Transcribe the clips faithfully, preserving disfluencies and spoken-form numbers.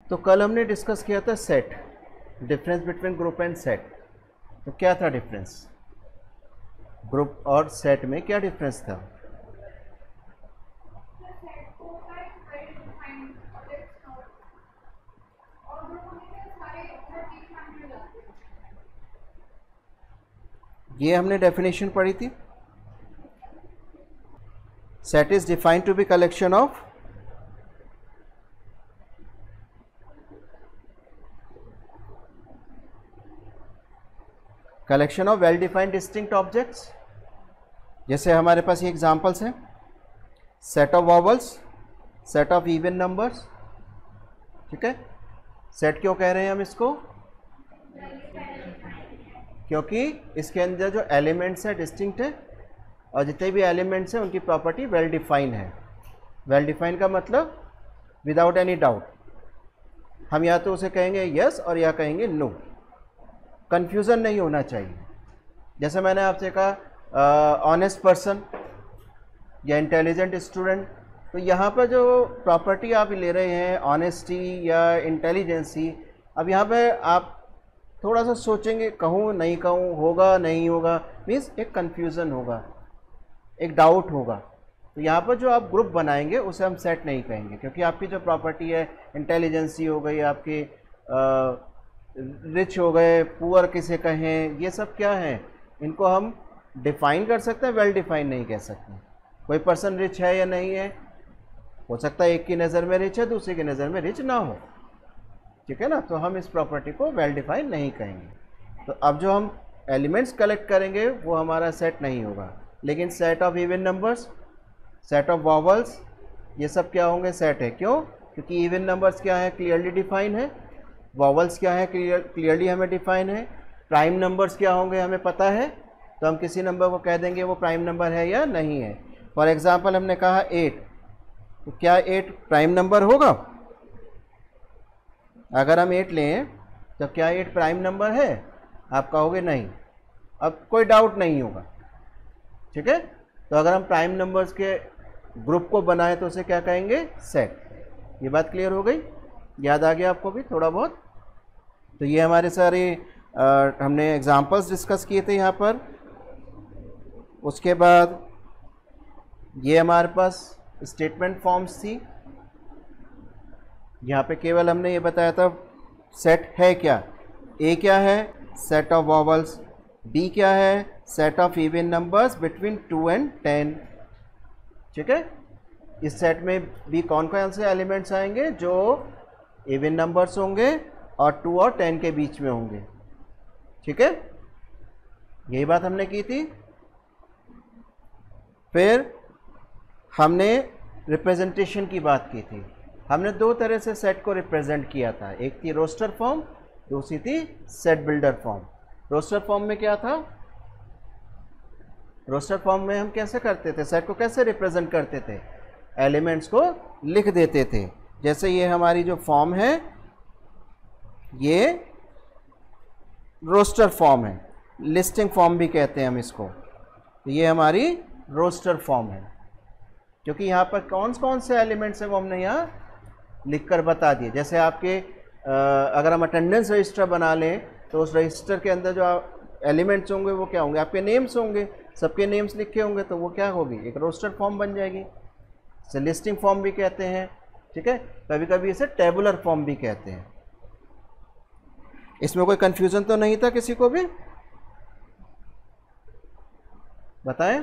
तो कल हमने डिस्कस किया था set, difference between group and set. तो क्या था डिफरेंस? ग्रुप और सेट में क्या डिफरेंस था? ये हमने डेफिनेशन पढ़ी थी। Set is defined to be collection of collection of well defined distinct objects. जैसे हमारे पास ये एग्जांपल्स हैं, set of vowels, set of even numbers. ठीक है, सेट क्यों कह रहे हैं हम इसको? क्योंकि इसके अंदर जो एलिमेंट्स हैं डिस्टिंक्ट है, और जितने भी एलिमेंट्स हैं उनकी प्रॉपर्टी वेल डिफाइन है। वेल डिफाइन का मतलब विदाउट एनी डाउट। हम या तो उसे कहेंगे यस और या कहेंगे नो। कंफ्यूजन नहीं होना चाहिए। जैसे मैंने आपसे कहा ऑनेस्ट पर्सन या इंटेलिजेंट स्टूडेंट, तो यहाँ पर जो प्रॉपर्टी आप ले रहे हैं ऑनेस्टी या इंटेलिजेंसी, अब यहाँ पे आप थोड़ा सा सोचेंगे, कहूँ नहीं कहूँ, होगा नहीं होगा, मीन्स एक कन्फ्यूज़न होगा, एक डाउट होगा। तो यहाँ पर जो आप ग्रुप बनाएंगे उसे हम सेट नहीं कहेंगे, क्योंकि आपकी जो प्रॉपर्टी है इंटेलिजेंसी हो गई, आपकी रिच हो गए, पुअर किसे कहें, ये सब क्या है, इनको हम डिफाइन कर सकते हैं, वेल डिफाइन नहीं कह सकते। कोई पर्सन रिच है या नहीं है, हो सकता है एक की नज़र में रिच है, दूसरे की नज़र में रिच ना हो। ठीक है ना, तो हम इस प्रॉपर्टी को वेल डिफाइन नहीं कहेंगे। तो अब जो हम एलिमेंट्स कलेक्ट करेंगे वो हमारा सेट नहीं होगा, लेकिन set of even numbers, set of vowels, ये सब क्या होंगे? सेट है। क्यों? क्योंकि इवन नंबर्स क्या है? क्लियरली डिफाइन है। वॉवल्स क्या है? क्लियर क्लियरली हमें डिफाइन है। प्राइम नंबर्स क्या होंगे हमें पता है, तो हम किसी नंबर को कह देंगे वो प्राइम नंबर है या नहीं है। फॉर एग्जाम्पल हमने कहा एट, तो क्या एट प्राइम नंबर होगा? अगर हम एट लें तो क्या एट प्राइम नंबर है? आप कहोगे नहीं। अब कोई डाउट नहीं होगा। ठीक है, तो अगर हम प्राइम नंबर्स के ग्रुप को बनाए तो उसे क्या कहेंगे? सेट। ये बात क्लियर हो गई? याद आ गया आपको भी थोड़ा बहुत? तो ये हमारे सारे आ, हमने एग्जांपल्स डिस्कस किए थे यहाँ पर। उसके बाद ये हमारे पास स्टेटमेंट फॉर्म्स थी। यहाँ पे केवल हमने ये बताया था सेट है क्या। ए क्या है? Set of vowels. बी क्या है? Set of even numbers between two and ten. ठीक है, इस सेट में भी कौन कौन से एलिमेंट्स आएंगे? जो इवन नंबर्स होंगे और टू और टेन के बीच में होंगे। ठीक है, यही बात हमने की थी। फिर हमने रिप्रेजेंटेशन की बात की थी। हमने दो तरह से सेट को रिप्रेजेंट किया था, एक थी रोस्टर फॉर्म, दूसरी थी set builder form. Roster form में क्या था? रोस्टर फॉर्म में हम कैसे करते थे, सेट को कैसे रिप्रेजेंट करते थे? एलिमेंट्स को लिख देते थे। जैसे ये हमारी जो फॉर्म है ये रोस्टर फॉर्म है, लिस्टिंग फॉर्म भी कहते हैं हम इसको। तो ये हमारी रोस्टर फॉर्म है, क्योंकि यहाँ पर कौन कौन से एलिमेंट्स हैं वो हमने यहाँ लिखकर बता दिए। जैसे आपके अगर हम अटेंडेंस रजिस्टर बना लें तो उस रजिस्टर के अंदर जो एलिमेंट्स होंगे वो क्या होंगे? आपके नेम्स होंगे, सबके नेम्स लिखे होंगे, तो वो क्या होगी? एक रोस्टर फॉर्म बन जाएगी। इसे लिस्टिंग फॉर्म भी कहते हैं। ठीक है, कभी कभी इसे टेबुलर फॉर्म भी कहते हैं। इसमें कोई कंफ्यूजन तो नहीं था किसी को भी? बताएं,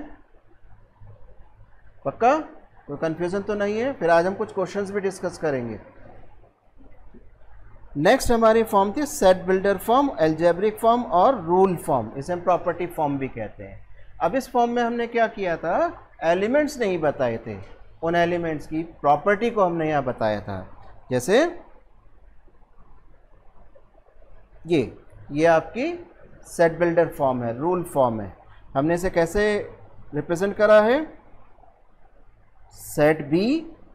पक्का कोई कंफ्यूजन तो नहीं है? फिर आज हम कुछ क्वेश्चंस भी डिस्कस करेंगे। नेक्स्ट हमारी फॉर्म थी set builder form, algebraic form और रूल फॉर्म। इसे हम प्रॉपर्टी फॉर्म भी कहते हैं। अब इस फॉर्म में हमने क्या किया था? एलिमेंट्स नहीं बताए थे, उन एलिमेंट्स की प्रॉपर्टी को हमने यहाँ बताया था। जैसे ये ये आपकी सेट बिल्डर फॉर्म है, रूल फॉर्म है। हमने इसे कैसे रिप्रेजेंट करा है? सेट बी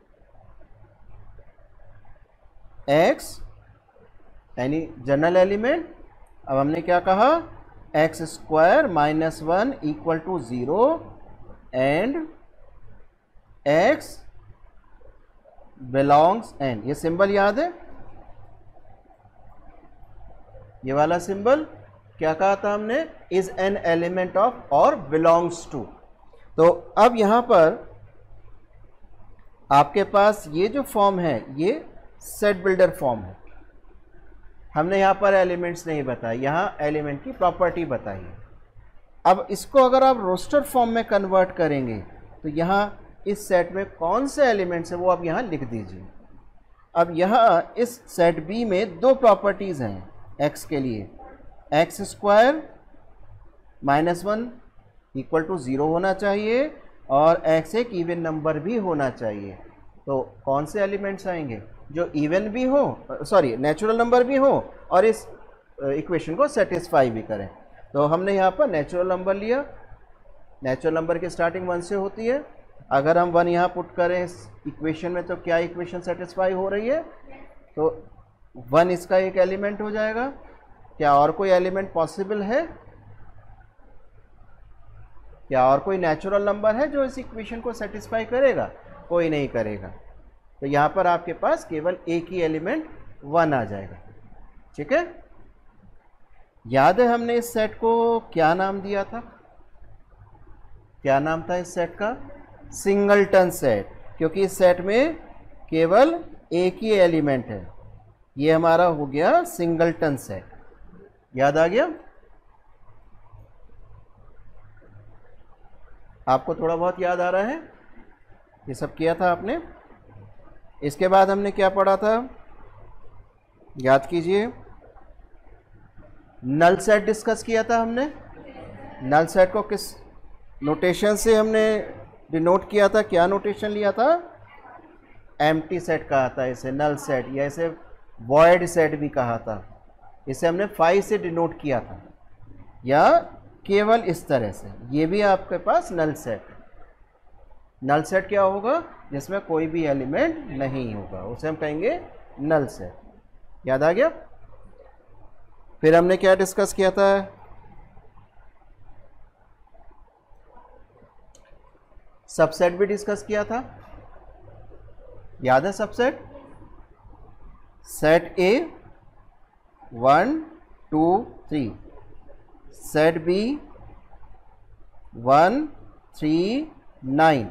एक्स यानी जनरल एलिमेंट। अब हमने क्या कहा? X square minus one equal to zero and X belongs N. ये सिंबल याद है? ये वाला सिंबल क्या कहा था हमने, इज एन एलिमेंट ऑफ और बिलोंग्स टू। तो अब यहां पर आपके पास ये जो फॉर्म है ये सेट बिल्डर फॉर्म है। हमने यहां पर एलिमेंट्स नहीं बताए, यहां एलिमेंट की प्रॉपर्टी बताई है। अब इसको अगर आप रोस्टर फॉर्म में कन्वर्ट करेंगे तो यहाँ इस सेट में कौन से एलिमेंट्स हैं वो आप यहाँ लिख दीजिए। अब यहाँ इस सेट बी में दो प्रॉपर्टीज़ हैं एक्स के लिए, X square minus one equal to zero होना चाहिए और एक्स एक इवन नंबर भी होना चाहिए। तो कौन से एलिमेंट्स आएंगे, जो इवन भी हो, सॉरी नेचुरल नंबर भी हो और इस इक्वेशन को सेटिस्फाई भी करें। तो हमने यहाँ पर नेचुरल नंबर लिया, नेचुरल नंबर की स्टार्टिंग वन से होती है। अगर हम वन यहाँ पुट करें इस इक्वेशन में तो क्या इक्वेशन सेटिस्फाई हो रही है, तो वन इसका एक एलिमेंट हो जाएगा। क्या और कोई एलिमेंट पॉसिबल है, क्या और कोई नेचुरल नंबर है जो इस इक्वेशन को सेटिस्फाई करेगा, कोई नहीं करेगा। तो यहाँ पर आपके पास केवल एक ही एलिमेंट वन आ जाएगा। ठीक है, याद है हमने इस सेट को क्या नाम दिया था, क्या नाम था इस सेट का, सिंगलटन सेट, क्योंकि इस सेट में केवल एक ही एलिमेंट है। ये हमारा हो गया सिंगलटन सेट। याद आ गया आपको, थोड़ा बहुत याद आ रहा है, ये सब किया था आपने। इसके बाद हमने क्या पढ़ा था, याद कीजिए, नल सेट डिस्कस किया था हमने। नल सेट को किस नोटेशन से हमने डिनोट किया था, क्या नोटेशन लिया था, एम्प्टी सेट कहा था इसे, नल सेट, या इसे वॉइड सेट भी कहा था। इसे हमने फाइव से डिनोट किया था, या केवल इस तरह से। ये भी आपके पास नल सेट। नल सेट क्या होगा, जिसमें कोई भी एलिमेंट नहीं होगा, उसे हम कहेंगे नल सेट। याद आ गया। फिर हमने क्या डिस्कस किया था, सबसेट भी डिस्कस किया था, याद है subset, set A one two three, set B one three nine.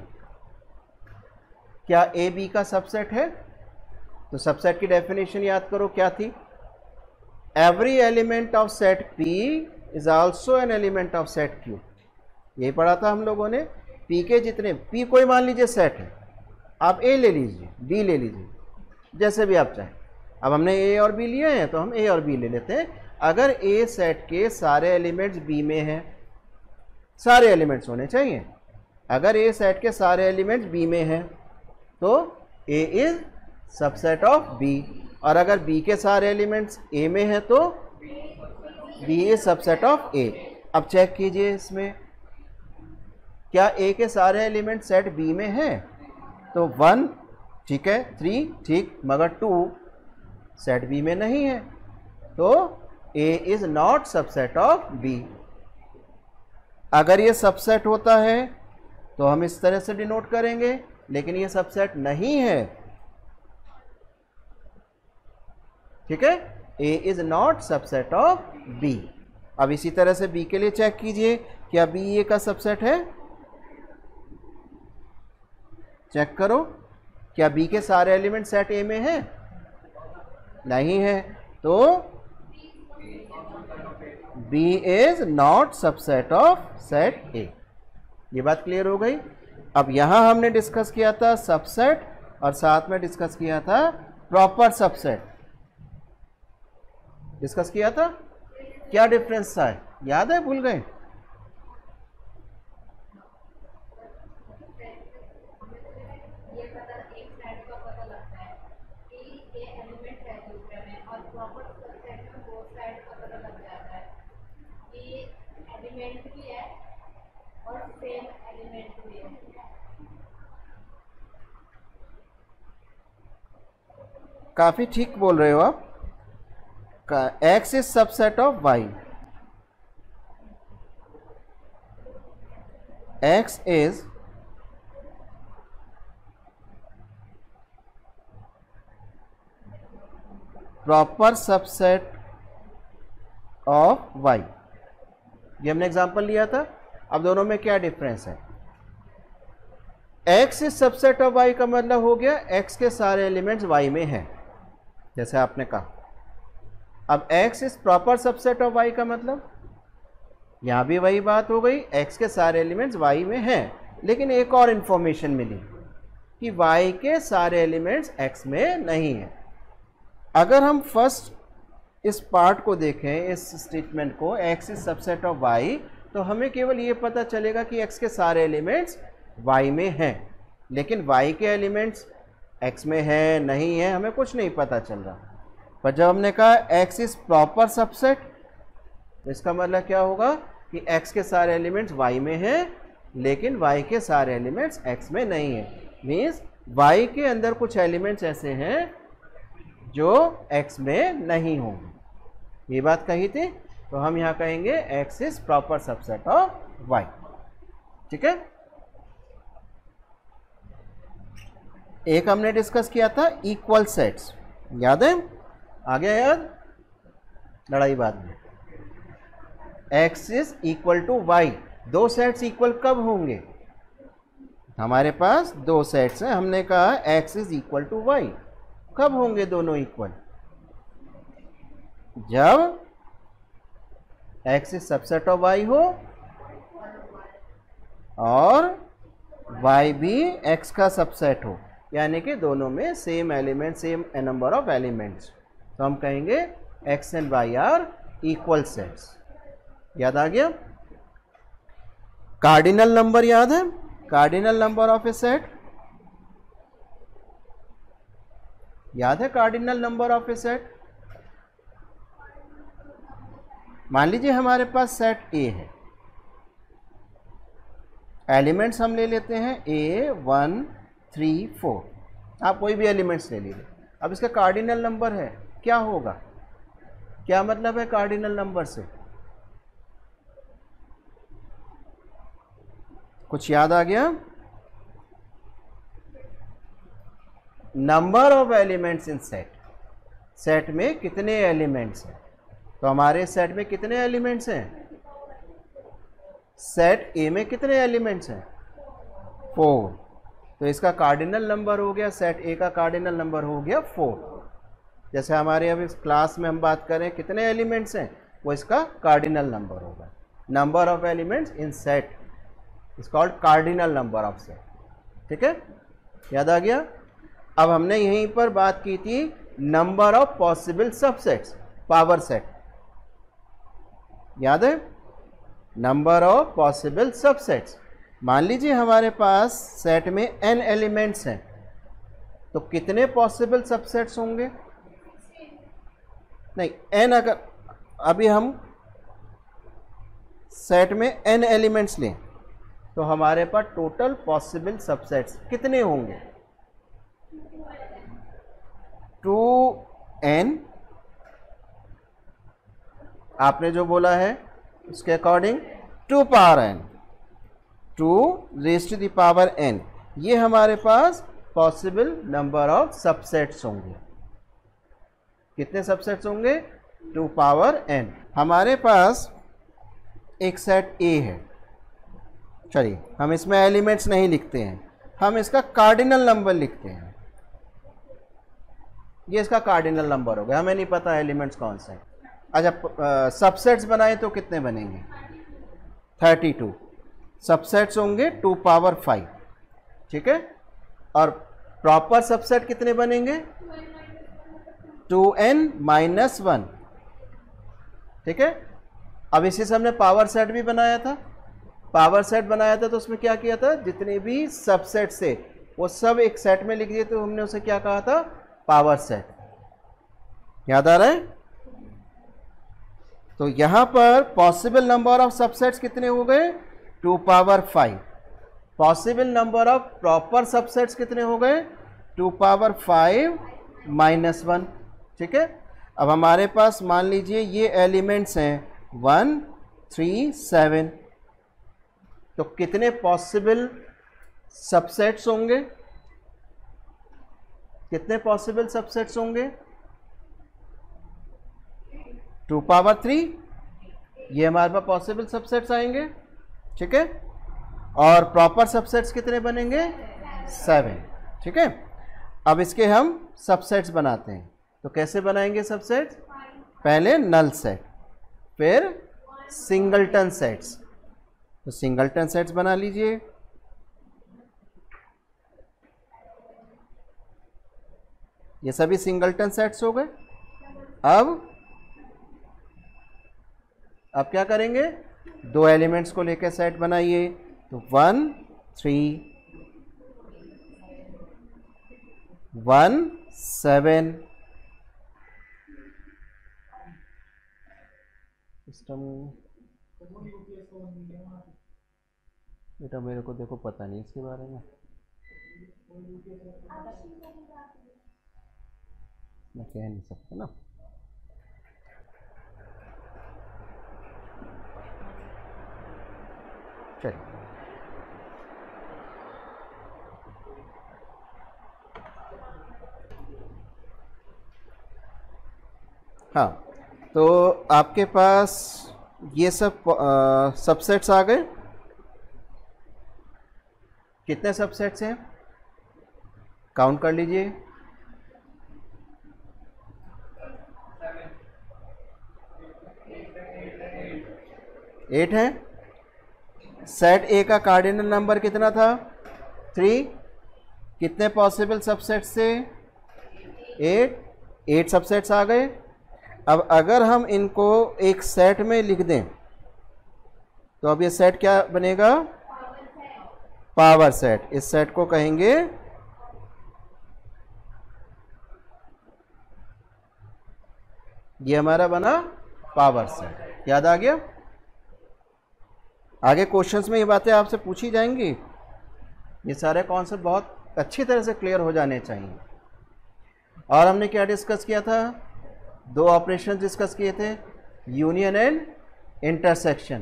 क्या ए बी का सबसेट है, तो सबसेट की डेफिनेशन याद करो क्या थी, every element of set P is also an element of set Q. यही पढ़ा था हम लोगों ने। पी के जितने, पी कोई मान लीजिए सेट है, आप ए ले लीजिए, बी ले लीजिए, जैसे भी आप चाहें। अब हमने ए और बी लिए हैं तो हम ए और बी ले लेते हैं। अगर ए सेट के सारे एलिमेंट्स बी में हैं, सारे एलिमेंट्स होने चाहिए, अगर ए सेट के सारे एलिमेंट्स बी में हैं तो A is subset of B, और अगर बी के सारे एलिमेंट्स ए में हैं तो B is subset of A. अब चेक कीजिए इसमें, क्या ए के सारे एलिमेंट सेट बी में हैं, तो वन ठीक है, थ्री ठीक, मगर टू सेट बी में नहीं है, तो A is not subset of B. अगर ये सबसेट होता है तो हम इस तरह से डिनोट करेंगे, लेकिन ये सबसेट नहीं है। ठीक है, A is not subset of B. अब इसी तरह से बी के लिए चेक कीजिए, क्या बी ए का सबसेट है, चेक करो, क्या बी के सारे एलिमेंट सेट ए में हैं, नहीं है, तो B is not subset of set A. ये बात क्लियर हो गई। अब यहां हमने डिस्कस किया था सबसेट और साथ में डिस्कस किया था प्रॉपर सबसेट, डिस्कस किया था। क्या डिफरेंस था, याद है, भूल गए, काफी ठीक बोल रहे हो आप। X is subset of Y, X is proper subset of Y, ये हमने एग्जांपल लिया था। अब दोनों में क्या डिफरेंस है? x is subset of y का मतलब हो गया x के सारे एलिमेंट्स y में हैं, जैसे आपने कहा। अब x is proper subset of y का मतलब यहां भी वही बात हो गई, x के सारे एलिमेंट्स y में हैं, लेकिन एक और इंफॉर्मेशन मिली कि y के सारे एलिमेंट्स x में नहीं है। अगर हम फर्स्ट इस पार्ट को देखें, इस स्टेटमेंट को, x is subset of y, तो हमें केवल ये पता चलेगा कि x के सारे एलिमेंट्स y में हैं, लेकिन y के एलिमेंट्स x में है नहीं है हमें कुछ नहीं पता चल रहा। पर जब हमने कहा x इज प्रॉपर सबसेट, तो इसका मतलब क्या होगा कि x के सारे एलिमेंट्स y में हैं, लेकिन y के सारे एलिमेंट्स x में नहीं है। मीन्स y के अंदर कुछ एलिमेंट्स ऐसे हैं जो x में नहीं होंगे। ये बात कही थी, तो हम यहाँ कहेंगे x is proper subset of y। ठीक है, एक हमने डिस्कस किया था इक्वल सेट्स, याद है? आ गया याद? लड़ाई बाद में। x is equal to Y, दो सेट्स इक्वल कब होंगे? हमारे पास दो सेट्स हैं, हमने कहा x is equal to Y, कब होंगे दोनों इक्वल? जब x is subset of y हो और y भी x का सबसेट हो, यानी कि दोनों में same element, same number of elements, तो हम कहेंगे x and y are equal sets. याद आ गया? कार्डिनल नंबर याद है? Cardinal number of a set याद है? Cardinal number of a set, मान लीजिए हमारे पास सेट ए है, एलिमेंट्स हम ले लेते हैं ए वन थ्री फोर, आप कोई भी एलिमेंट्स ले लीजिए। अब इसका कार्डिनल नंबर है, क्या होगा? क्या मतलब है कार्डिनल नंबर से? कुछ याद आ गया? Number of elements in set, set में कितने एलिमेंट्स हैं? तो हमारे सेट में कितने एलिमेंट्स हैं? सेट ए में कितने एलिमेंट्स हैं? फोर, तो इसका कार्डिनल नंबर हो गया, सेट ए का कार्डिनल नंबर हो गया फोर। जैसे हमारे अब इस क्लास में हम बात करें कितने एलिमेंट्स हैं, वो इसका कार्डिनल नंबर होगा। Number of elements in set is called cardinal number of set. ठीक है, याद आ गया? अब हमने यहीं पर बात की थी number of possible subsets, power set, याद है? नंबर ऑफ पॉसिबल सबसेट्स, मान लीजिए हमारे पास सेट में n एलिमेंट्स हैं, तो कितने पॉसिबल सबसेट्स होंगे? नहीं, n अगर अभी हम सेट में n एलिमेंट्स लें तो हमारे पास टोटल पॉसिबल सबसेट्स कितने होंगे? टू एन, आपने जो बोला है उसके according to power N, two raise to the power N, ये हमारे पास पॉसिबल नंबर ऑफ सबसेट्स होंगे। कितने सबसेट्स होंगे? Two power N. हमारे पास एक सेट ए है, चलिए हम इसमें एलिमेंट्स नहीं लिखते हैं, हम इसका कार्डिनल नंबर लिखते हैं। ये इसका कार्डिनल नंबर हो गया, हमें नहीं पता एलिमेंट्स कौन से हैं। अच्छा, सबसेट्स बनाए तो कितने बनेंगे? थर्टी टू सबसेट्स होंगे टू पावर फाइव। ठीक है, और प्रॉपर सबसेट कितने बनेंगे? Two N minus one. ठीक है, अब इसी से हमने पावर सेट भी बनाया था। पावर सेट बनाया था तो उसमें क्या किया था? जितने भी सबसेट से वो सब एक सेट में लिख दिए, तो हमने उसे क्या कहा था? Power set. याद आ रहा है? तो यहां पर पॉसिबल नंबर ऑफ सबसेट्स कितने हो गए? Two power five. Possible number of proper subsets कितने हो गए? Two power five minus one. ठीक है, अब हमारे पास मान लीजिए ये एलिमेंट्स हैं वन थ्री सेवन, तो कितने पॉसिबल सबसेट्स होंगे? कितने पॉसिबल सबसेट्स होंगे? टू पावर थ्री ये हमारे पास पॉसिबल सबसेट्स आएंगे, ठीक है। और प्रॉपर सबसेट्स कितने बनेंगे? सेवन, ठीक है। अब इसके हम सबसेट्स बनाते हैं, तो कैसे बनाएंगे सबसेट्स? पहले नल सेट, फिर सिंगलटन सेट्स। तो सिंगलटन सेट्स बना लीजिए। ये सभी सिंगलटन सेट्स हो गए। अब अब क्या करेंगे? दो एलिमेंट्स को लेकर सेट बनाइए। तो one three one seven, system बेटा मेरे को देखो पता नहीं इसके बारे में, मैं कह नहीं सकता ना। चलिए, हाँ, तो आपके पास ये सब सबसेट्स आ गए। कितने सबसेट्स हैं? काउंट कर लीजिए। एट है। सेट ए का कार्डिनल नंबर कितना था? थ्री। कितने पॉसिबल सबसेट्स थे? एट। एट सबसेट्स आ गए। अब अगर हम इनको एक सेट में लिख दें तो अब ये सेट क्या बनेगा? Power set. इस सेट को कहेंगे ये हमारा बना पावर सेट। याद आ गया? आगे क्वेश्चंस में ये बातें आपसे पूछी जाएंगी। ये सारे कॉन्सेप्ट बहुत अच्छी तरह से क्लियर हो जाने चाहिए। और हमने क्या डिस्कस किया था? दो ऑपरेशन डिस्कस किए थे, union and intersection.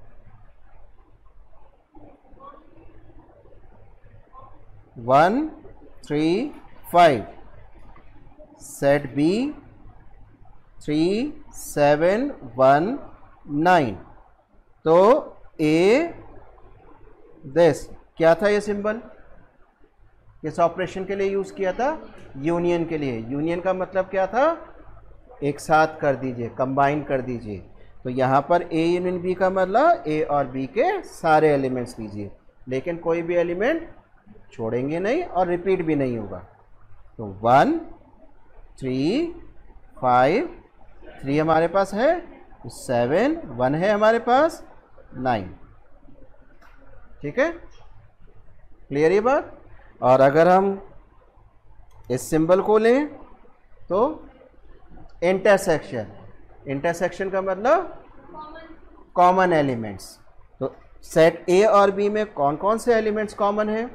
One three five, set B three seven one nine. तो ए दिस क्या था? ये सिंबल किस ऑपरेशन के लिए यूज किया था? यूनियन के लिए। यूनियन का मतलब क्या था? एक साथ कर दीजिए, कंबाइन कर दीजिए। तो यहाँ पर ए यूनियन बी का मतलब ए और बी के सारे एलिमेंट्स लीजिए, लेकिन कोई भी एलिमेंट छोड़ेंगे नहीं और रिपीट भी नहीं होगा। तो वन थ्री फाइव, थ्री हमारे पास है, सेवन, वन है हमारे पास, नाइन। ठीक है, क्लियर ये बात? और अगर हम इस सिंबल को लें तो इंटरसेक्शन, इंटरसेक्शन का मतलब कॉमन एलिमेंट्स। तो सेट ए और बी में कौन कौन से एलिमेंट्स कॉमन है?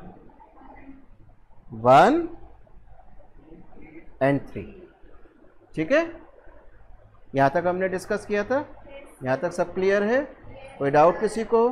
One and three. ठीक है, यहां तक हमने डिस्कस किया था। यहां तक सब क्लियर है? कोई डाउट किसी को?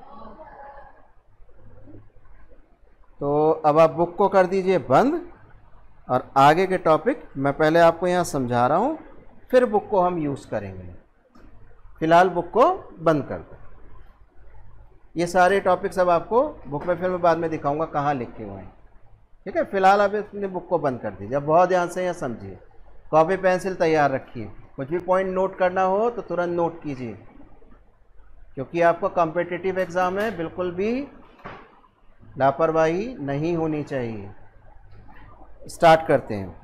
तो अब आप बुक को कर दीजिए बंद और आगे के टॉपिक मैं पहले आपको यहाँ समझा रहा हूँ, फिर बुक को हम यूज़ करेंगे। फिलहाल बुक को बंद कर दो। ये सारे टॉपिक सब आपको बुक में फिर मैं बाद में दिखाऊंगा कहाँ लिखे हुए हैं। ठीक है, फिलहाल आप अपने बुक को बंद कर दीजिए। अब बहुत ध्यान से यहाँ समझिए, कॉपी पेंसिल तैयार रखिए। कुछ भी पॉइंट नोट करना हो तो तुरंत नोट कीजिए, क्योंकि आपका कॉम्पिटिटिव एग्ज़ाम है। बिल्कुल भी लापरवाही नहीं होनी चाहिए। स्टार्ट करते हैं।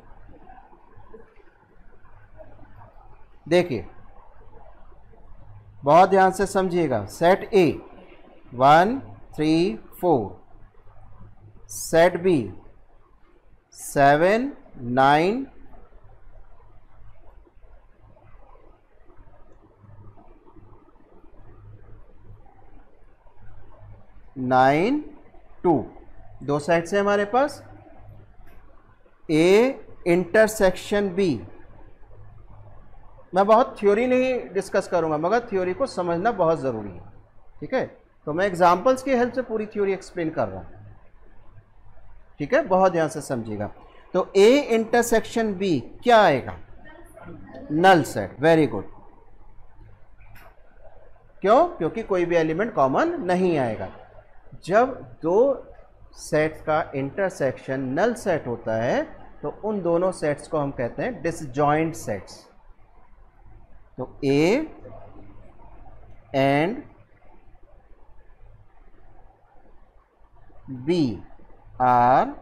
देखिए, बहुत ध्यान से समझिएगा। Set A one three four, set B seven nine nine two, दो सेट से हमारे पास। ए इंटरसेक्शन बी, मैं बहुत थ्योरी नहीं डिस्कस करूंगा, मगर थ्योरी को समझना बहुत ज़रूरी है। ठीक है, तो मैं एग्जांपल्स की हेल्प से पूरी थ्योरी एक्सप्लेन कर रहा हूं। ठीक है, बहुत ध्यान से समझिएगा। तो ए इंटरसेक्शन बी क्या आएगा? Null set. Very good. क्यों? क्योंकि कोई भी एलिमेंट कॉमन नहीं आएगा। जब दो सेट का इंटरसेक्शन नल सेट होता है तो उन दोनों सेट्स को हम कहते हैं डिसजॉइंट सेट्स। तो A and B are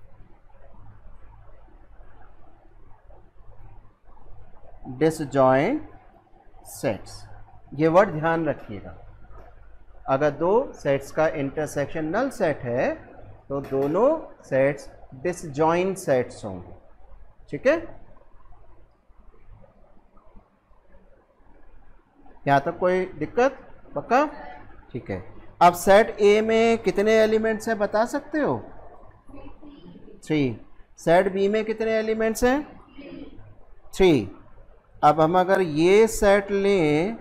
disjoint sets. ये वर्ड ध्यान रखिएगा। अगर दो सेट्स का इंटरसेक्शन नल सेट है तो दोनों सेट्स डिसजॉइंट सेट्स होंगे। ठीक है, यहां तक कोई दिक्कत? पक्का? ठीक है। अब सेट ए में कितने एलिमेंट्स हैं बता सकते हो? थ्री। सेट बी में कितने एलिमेंट्स हैं? थ्री। अब हम अगर ये सेट लें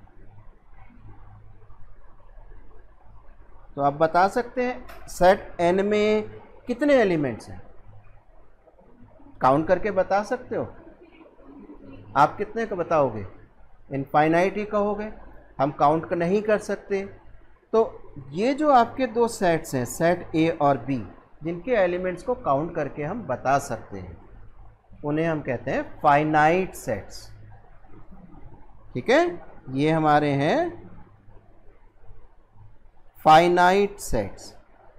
तो आप बता सकते हैं सेट एन में कितने एलिमेंट्स हैं? काउंट करके बता सकते हो? आप कितने का बताओगे? इनफाइनाइट ही कहोगे, हम काउंट का नहीं कर सकते। तो ये जो आपके दो सेट्स हैं, सेट ए और बी, जिनके एलिमेंट्स को काउंट करके हम बता सकते हैं, उन्हें हम कहते हैं फाइनाइट सेट्स। ठीक है, ये हमारे हैं फाइनाइट सेट्स।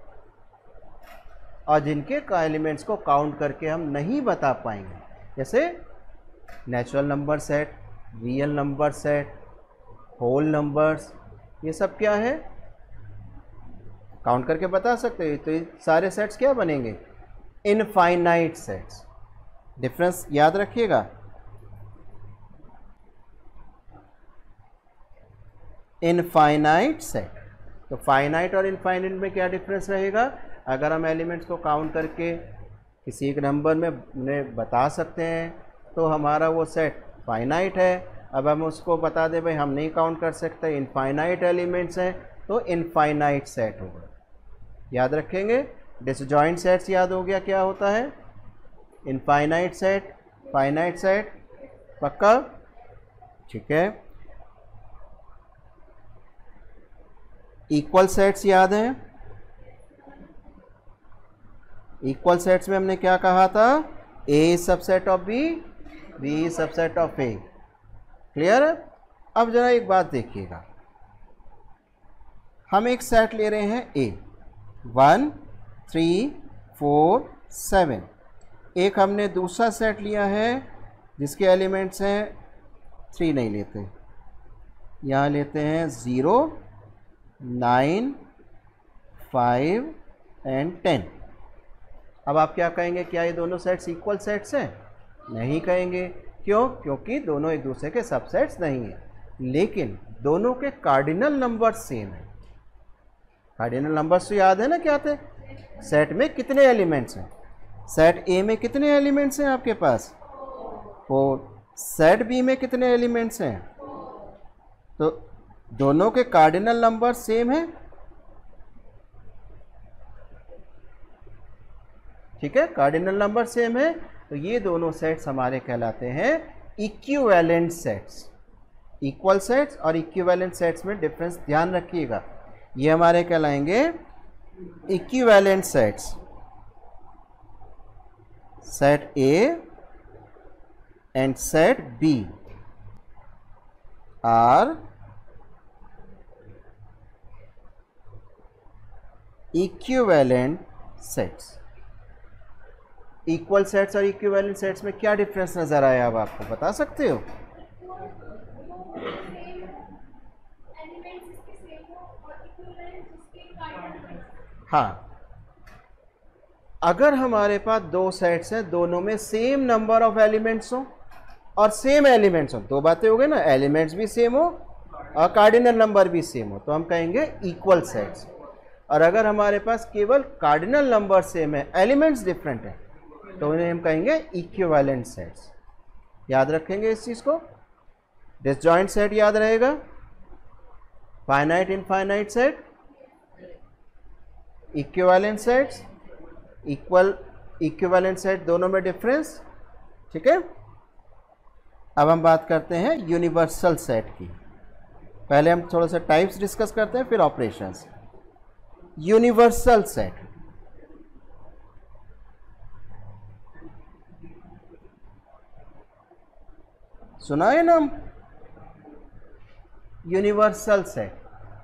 और जिनके एलिमेंट्स को काउंट करके हम नहीं बता पाएंगे, जैसे natural number set, real number set, whole numbers, ये सब क्या है? काउंट करके बता सकते हो। तो ये सारे सेट्स क्या बनेंगे? Infinite sets. डिफरेंस याद रखिएगा। Infinite set. तो फाइनाइट और इनफाइनाइट में क्या डिफरेंस रहेगा? अगर हम एलिमेंट्स को काउंट करके किसी एक नंबर में उन्हें बता सकते हैं तो हमारा वो सेट फाइनाइट है। अब हम उसको बता दें भाई हम नहीं काउंट कर सकते, इनफाइनाइट एलिमेंट्स हैं, तो इनफाइनाइट सेट होगा। याद रखेंगे। डिसजॉइंट सेट्स याद हो गया क्या होता है? Infinite set, finite set. पक्का? ठीक है। इक्वल सेट्स याद हैं? इक्वल सेट्स में हमने क्या कहा था? A subset of B, B subset of A. Clear है? अब जरा एक बात देखिएगा, हम एक सेट ले रहे हैं A, one three four seven. एक हमने दूसरा सेट लिया है जिसके एलिमेंट्स हैं, थ्री नहीं लेते, यहाँ लेते हैं zero, nine, five and ten. अब आप क्या कहेंगे? क्या ये दोनों सेट्स इक्वल सेट्स हैं? नहीं कहेंगे। क्यों? क्योंकि दोनों एक दूसरे के सबसेट्स नहीं हैं। लेकिन दोनों के कार्डिनल नंबर सेम है। कार्डिनल नंबर्स तो याद है ना क्या थे? सेट में कितने एलिमेंट्स हैं? सेट ए में कितने एलिमेंट्स हैं आपके पास? फोर। सेट बी में कितने एलिमेंट्स हैं? तो दोनों के कार्डिनल नंबर सेम है। ठीक है, कार्डिनल नंबर सेम है, तो ये दोनों सेट्स हमारे कहलाते हैं इक्विवेलेंट सेट्स। इक्वल सेट्स और इक्विवेलेंट सेट्स में डिफरेंस ध्यान रखिएगा। ये हमारे कहलाएंगे equivalent sets. Set A and set B are equivalent sets. Equal sets और इक्विवेलेंट सेट्स में क्या डिफरेंस नजर आया? अब आपको बता सकते हो? हाँ, अगर हमारे पास दो सेट्स हैं, दोनों में सेम नंबर ऑफ एलिमेंट्स हो और सेम एलिमेंट्स हो, दो बातें हो गई ना, एलिमेंट्स भी सेम हो और कार्डिनल नंबर भी सेम हो, तो हम कहेंगे इक्वल सेट्स। और अगर हमारे पास केवल कार्डिनल नंबर सेम है, एलिमेंट्स डिफरेंट है, तो उन्हें हम कहेंगे इक्विवेलेंट सेट्स। याद रखेंगे इस चीज को। डिसजॉइंट सेट याद रहेगा, finite infinite set, equivalent sets, equal equivalent set, दोनों में डिफरेंस। ठीक है। अब हम बात करते हैं यूनिवर्सल सेट की। पहले हम थोड़ा सा टाइप्स डिस्कस करते हैं, फिर ऑपरेशंस। यूनिवर्सल सेट, सुना है नाम? Universal set.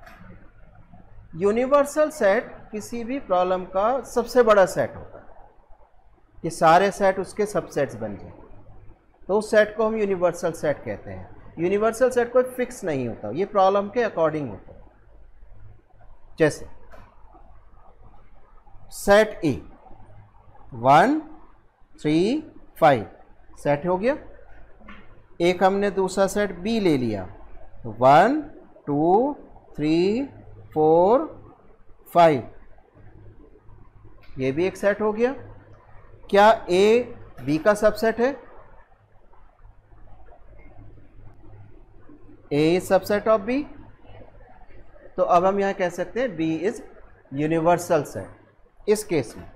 यूनिवर्सल सेट किसी भी प्रॉब्लम का सबसे बड़ा सेट होता है कि सारे सेट उसके सबसेट्स बन जाए, तो उस सेट को हम यूनिवर्सल सेट कहते हैं। यूनिवर्सल सेट कोई फिक्स नहीं होता, ये प्रॉब्लम के अकॉर्डिंग होता है। जैसे set A one three five set हो गया, एक हमने दूसरा सेट बी ले लिया, one two three four five, ये भी एक सेट हो गया। क्या ए बी का सबसेट है? A is subset of B, तो अब हम यहां कह सकते हैं बी इज यूनिवर्सल सेट इस केस में।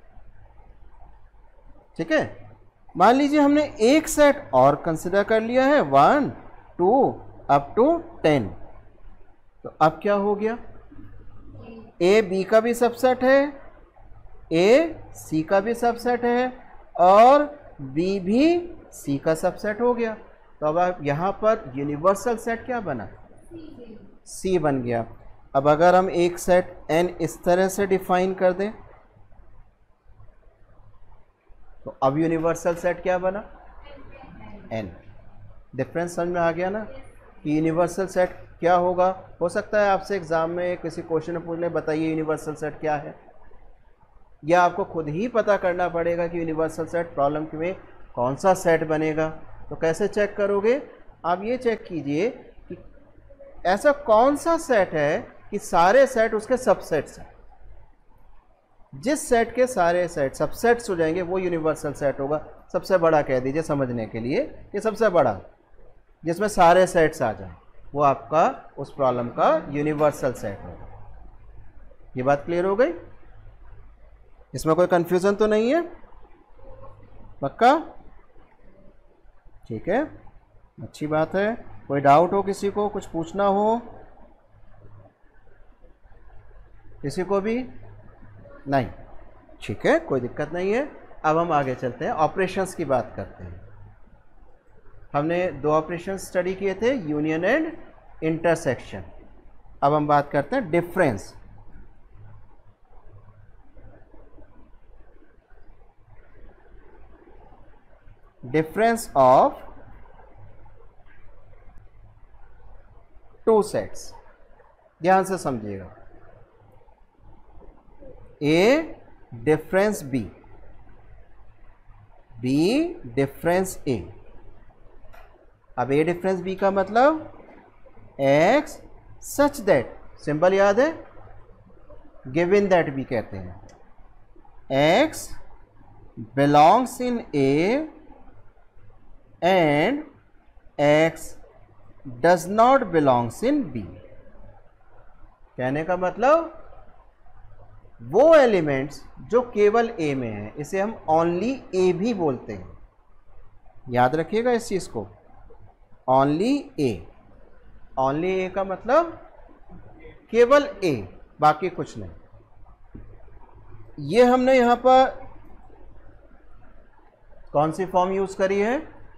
ठीक है, मान लीजिए हमने एक सेट और कंसिडर कर लिया है, one two up to ten, तो अब क्या हो गया? ए बी का भी सबसेट है, ए सी का भी सबसेट है, और बी भी सी का सबसेट हो गया। तो अब आप यहाँ पर यूनिवर्सल सेट क्या बना? सी बन गया। अब अगर हम एक सेट एन इस तरह से डिफाइन कर दें, तो अब यूनिवर्सल सेट क्या बना? एन। डिफरेंस समझ में आ गया ना कि यूनिवर्सल सेट क्या होगा? हो सकता है आपसे एग्जाम में किसी क्वेश्चन में पूछ ले, बताइए यूनिवर्सल सेट क्या है, या आपको खुद ही पता करना पड़ेगा कि यूनिवर्सल सेट प्रॉब्लम में कौन सा सेट बनेगा। तो कैसे चेक करोगे? आप ये चेक कीजिए कि ऐसा कौन सा सेट है कि सारे सेट उसके सबसेट्स हैं। जिस सेट के सारे सेट सबसेट्स हो जाएंगे वो यूनिवर्सल सेट होगा। सबसे बड़ा कह दीजिए समझने के लिए, ये सबसे बड़ा जिसमें सारे सेट्स आ जाए वो आपका उस प्रॉब्लम का यूनिवर्सल सेट होगा। ये बात क्लियर हो गई? इसमें कोई कंफ्यूजन तो नहीं है? पक्का? ठीक है, अच्छी बात है। कोई डाउट हो किसी को, कुछ पूछना हो किसी को भी? नहीं, ठीक है, कोई दिक्कत नहीं है। अब हम आगे चलते हैं, ऑपरेशंस की बात करते हैं। हमने दो ऑपरेशन स्टडी किए थे, यूनियन एंड इंटरसेक्शन। अब हम बात करते हैं difference. Difference of two sets, ध्यान से समझिएगा। A difference B, B difference A. अब ए डिफरेंस बी का मतलब एक्स सच दैट, सिंपल याद है, गिवन दैट भी कहते हैं। X belongs in A and x does not belongs in B। कहने का मतलब वो एलिमेंट्स जो केवल A में है, इसे हम ओनली A भी बोलते हैं। याद रखिएगा इस चीज को, ओनली A। ओनली A का मतलब केवल A, बाकी कुछ नहीं। ये हमने यहां पर कौन सी फॉर्म यूज करी है?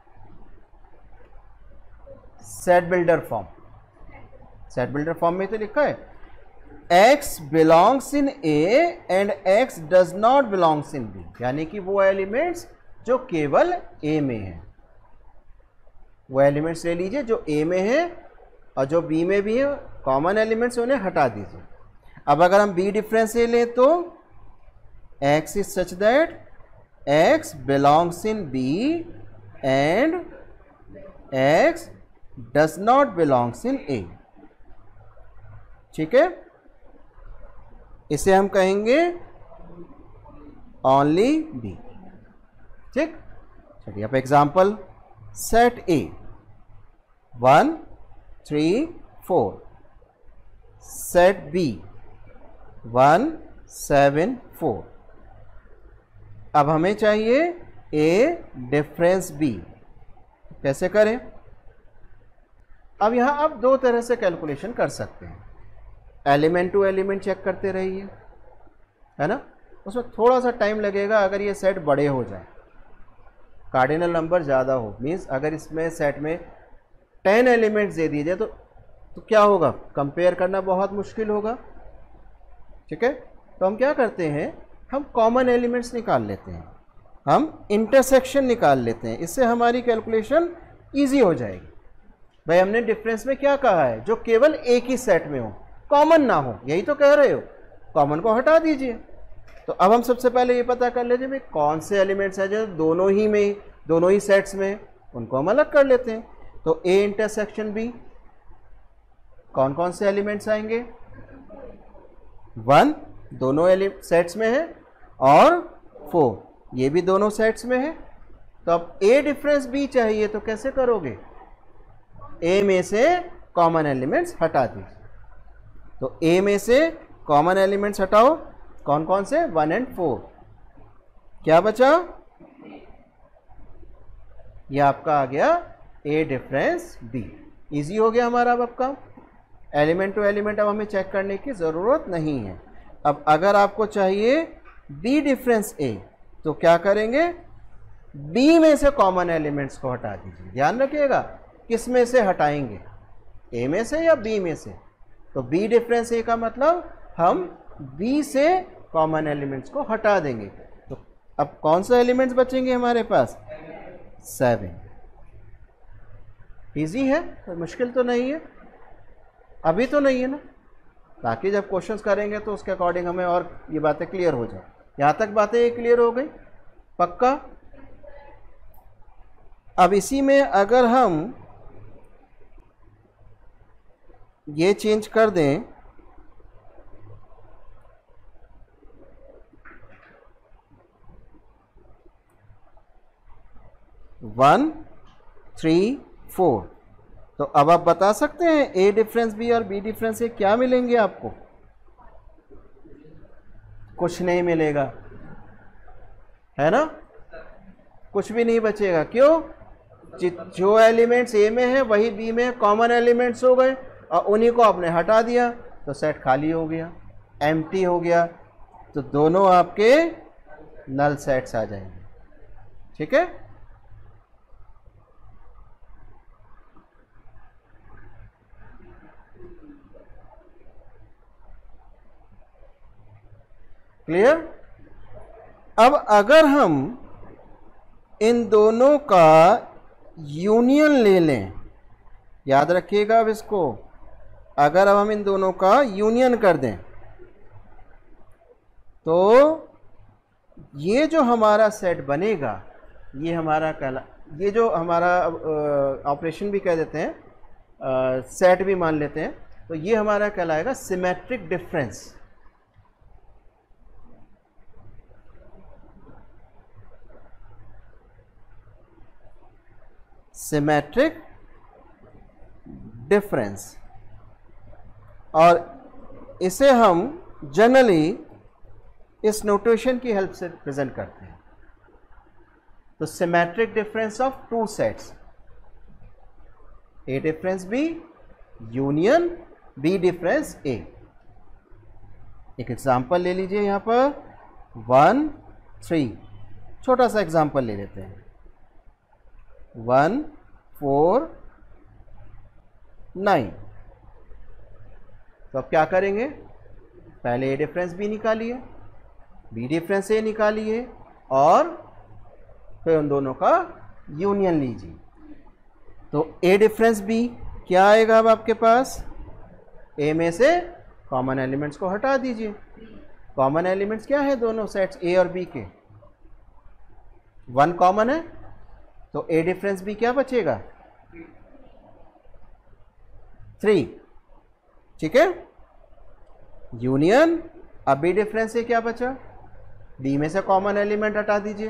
Set builder form. Set builder form में तो लिखा है x belongs in a and x does not belongs in b, यानी कि वो एलिमेंट्स जो केवल a में है, वो एलिमेंट्स ले लीजिए जो a में है और जो b में भी है, कॉमन एलिमेंट्स उन्हें हटा दीजिए। अब अगर हम b डिफरेंस ए लें तो x is such that x belongs in b and x does not belongs in A। ठीक है, इसे हम कहेंगे only B। ठीक, चलिए अब example, set A one three four, set B one seven four. अब हमें चाहिए A डिफरेंस B, कैसे करें? अब यहाँ आप दो तरह से कैलकुलेशन कर सकते हैं, एलिमेंट टू एलिमेंट चेक करते रहिए, है ना, उसमें थोड़ा सा टाइम लगेगा अगर ये सेट बड़े हो जाए, कार्डिनल नंबर ज़्यादा हो, मीन्स अगर इसमें सेट में टेन एलिमेंट्स दे दीजिए तो तो क्या होगा, कंपेयर करना बहुत मुश्किल होगा। ठीक है, तो हम क्या करते हैं, हम कॉमन एलिमेंट्स निकाल लेते हैं, हम इंटरसेक्शन निकाल लेते हैं, इससे हमारी कैलकुलेशन इजी हो जाएगी। भाई हमने डिफरेंस में क्या कहा है, जो केवल एक ही सेट में हो, कॉमन ना हो, यही तो कह रहे हो, कॉमन को हटा दीजिए। तो अब हम सबसे पहले ये पता कर लेते हैं भाई कौन से एलिमेंट्स हैं जो दोनों ही में दोनों ही सेट्स में, उनको हम अलग कर लेते हैं। तो ए इंटरसेक्शन बी, कौन कौन से एलिमेंट्स आएंगे, वन दोनों सेट्स में है और फोर ये भी दोनों सेट्स में है। तो अब ए डिफरेंस बी चाहिए तो कैसे करोगे, ए में से कॉमन एलिमेंट्स हटा दीजिए। तो ए में से कॉमन एलिमेंट्स हटाओ, कौन कौन से, वन एंड फोर, क्या बचा, ये आपका आ गया ए डिफरेंस बी। इजी हो गया हमारा अब आपका, एलिमेंट टू एलिमेंट अब हमें चेक करने की ज़रूरत नहीं है। अब अगर आपको चाहिए बी डिफरेंस ए तो क्या करेंगे, बी में से कॉमन एलिमेंट्स को हटा दीजिए। ध्यान रखिएगा किस में से हटाएंगे, ए में से या बी में से। तो बी डिफरेंस ए का मतलब हम बी से कॉमन एलिमेंट्स को हटा देंगे। तो अब कौन सा एलिमेंट्स बचेंगे हमारे पास, सेवन। इजी है, कोई मुश्किल तो नहीं है, अभी तो नहीं है ना, ताकि जब क्वेश्चंस करेंगे तो उसके अकॉर्डिंग हमें और ये बातें क्लियर हो जाए। यहाँ तक बातें ये क्लियर हो गई, पक्का। अब इसी में अगर हम ये चेंज कर दें, वन थ्री फोर, तो अब आप बता सकते हैं ए डिफरेंस बी और बी डिफरेंस ए क्या मिलेंगे आपको, कुछ नहीं मिलेगा, है ना, कुछ भी नहीं बचेगा। क्यों, जो एलिमेंट्स ए में है वही बी में कॉमन एलिमेंट्स हो गए और उन्हीं को आपने हटा दिया तो सेट खाली हो गया, एम्प्टी हो गया। तो दोनों आपके नल सेट्स आ जाएंगे। ठीक है, क्लियर। अब अगर हम इन दोनों का यूनियन ले लें, याद रखिएगा अब इसको, अगर अब हम इन दोनों का यूनियन कर दें तो ये जो हमारा सेट बनेगा, ये हमारा कहला ये जो हमारा ऑपरेशन भी कह देते हैं, आ, सेट भी मान लेते हैं, तो ये हमारा कहलाएगा सिमेट्रिक डिफरेंस। सिमेट्रिक डिफरेंस, और इसे हम जनरली इस नोटेशन की हेल्प से प्रेजेंट करते हैं। तो symmetric difference of two sets, A difference B union B difference A. एक एग्जांपल ले लीजिए यहां पर, वन थ्री, छोटा सा एग्जांपल ले लेते हैं, वन फोर नाइन। तो अब क्या करेंगे, पहले ए डिफरेंस बी निकालिए, बी डिफरेंस ए निकालिए और फिर उन दोनों का यूनियन लीजिए। तो ए डिफरेंस बी क्या आएगा अब आपके पास, ए में से कॉमन एलिमेंट्स को हटा दीजिए। कॉमन एलिमेंट्स क्या है दोनों सेट्स ए और बी के, वन कॉमन है, तो ए डिफरेंस बी क्या बचेगा, थ्री। ठीक है, यूनियन, अब बी डिफरेंस से क्या बचा, डी में से कॉमन एलिमेंट हटा दीजिए,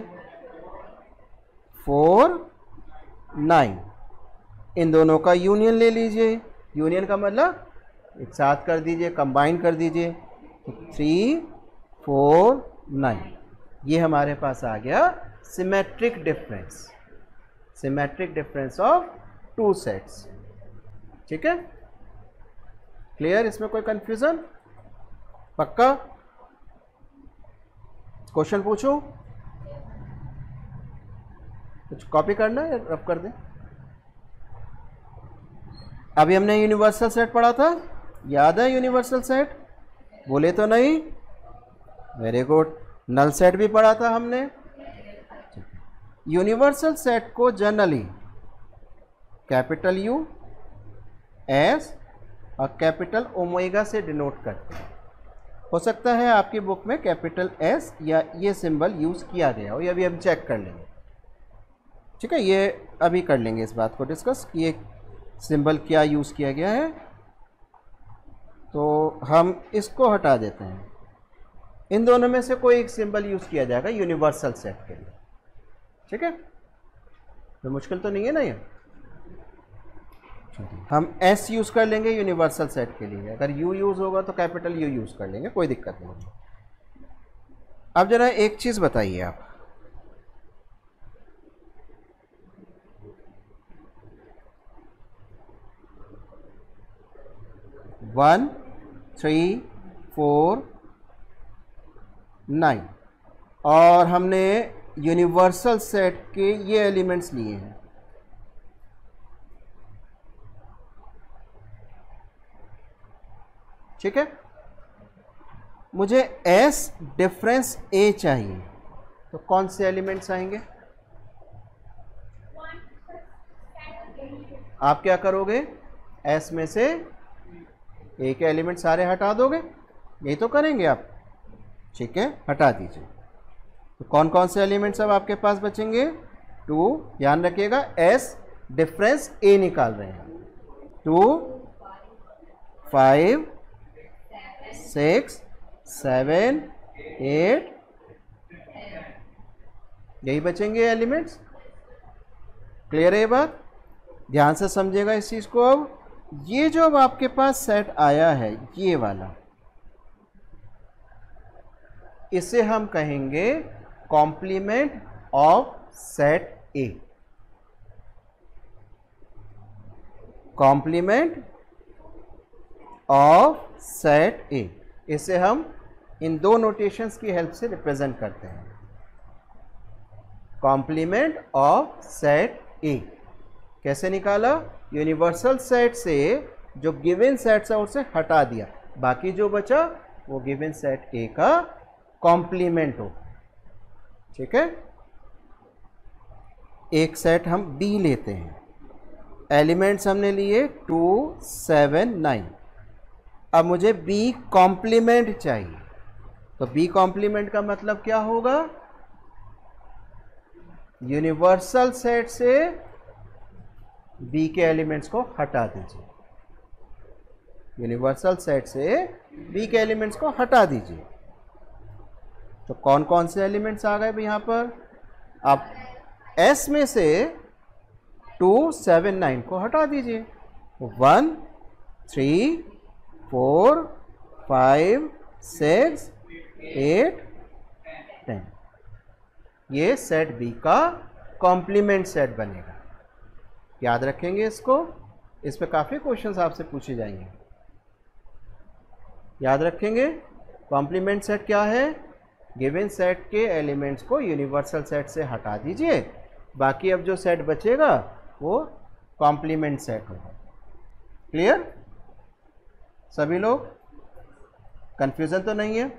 फोर नाइन, इन दोनों का यूनियन ले लीजिए। यूनियन का मतलब एक साथ कर दीजिए, कंबाइन कर दीजिए, तो थ्री फोर नाइन, ये हमारे पास आ गया symmetric difference, symmetric difference of two sets. ठीक है, क्लियर? इसमें कोई कंफ्यूजन? पक्का? क्वेश्चन पूछो, कुछ कॉपी करना है या रब कर दें? अभी हमने यूनिवर्सल सेट पढ़ा था, याद है यूनिवर्सल सेट? बोले तो नहीं? Very good. नल सेट भी पढ़ा था हमने। यूनिवर्सल सेट को जनरली कैपिटल यू एस और कैपिटल ओमेगा से डिनोट करते हैं। हो सकता है आपकी बुक में कैपिटल एस या ये सिंबल यूज़ किया गया हो, ये अभी हम चेक कर लेंगे। ठीक है, ये अभी कर लेंगे इस बात को डिस्कस कि ये सिंबल क्या यूज़ किया गया है। तो हम इसको हटा देते हैं, इन दोनों में से कोई एक सिंबल यूज़ किया जाएगा यूनिवर्सल सेट के लिए। ठीक है, तो मुश्किल तो नहीं है ना ये? हम एस यूज़ कर लेंगे यूनिवर्सल सेट के लिए, अगर यू यूज़ होगा तो कैपिटल यू यूज़ कर लेंगे, कोई दिक्कत नहीं होगी। अब जरा एक चीज़ बताइए आप, वन थ्री फोर नाइन और हमने यूनिवर्सल सेट के ये एलिमेंट्स लिए हैं। ठीक है, मुझे एस डिफरेंस ए चाहिए, तो कौन से एलिमेंट्स आएंगे? आप क्या करोगे? एस में से ए के एलिमेंट सारे हटा दोगे, यही तो करेंगे आप। ठीक है, हटा दीजिए। तो कौन कौन से एलिमेंट्स अब आपके पास बचेंगे? टू, ध्यान रखिएगा एस डिफरेंस ए निकाल रहे हैं। Two, five, six, seven, eight, यही बचेंगे एलिमेंट्स। क्लियर है ये बात? ध्यान से समझिएगा इस चीज को। अब ये जो अब आपके पास सेट आया है, ये वाला, इसे हम कहेंगे complement of set A. Complement of set A, इसे हम इन दो नोटेशंस की हेल्प से रिप्रेजेंट करते हैं। कॉम्प्लीमेंट ऑफ सेट ए कैसे निकाला? यूनिवर्सल सेट से जो गिवन सेट है उसे हटा दिया, बाकी जो बचा वो गिवन सेट ए का कॉम्प्लीमेंट हो। ठीक है, एक सेट हम बी लेते हैं, एलिमेंट्स हमने लिए टू, सेवन, नाइन। अब मुझे बी कॉम्प्लीमेंट चाहिए, तो बी कॉम्प्लीमेंट का मतलब क्या होगा? यूनिवर्सल सेट से बी के एलिमेंट्स को हटा दीजिए। यूनिवर्सल सेट से बी के एलिमेंट्स को हटा दीजिए। तो कौन कौन से एलिमेंट्स आ गए भाई यहाँ पर? आप एस में से टू, सेवन, नाइन को हटा दीजिए। One, three, four, five, six, eight, ten, ये सेट बी का कॉम्प्लीमेंट सेट बनेगा। याद रखेंगे इसको, इस पे काफ़ी क्वेश्चंस आपसे पूछे जाएंगे। याद रखेंगे कॉम्प्लीमेंट सेट क्या है? गिवन सेट के एलिमेंट्स को यूनिवर्सल सेट से हटा दीजिए, बाकी अब जो सेट बचेगा वो कॉम्प्लीमेंट सेट होगा। क्लियर? सभी लोग? कंफ्यूजन तो नहीं है?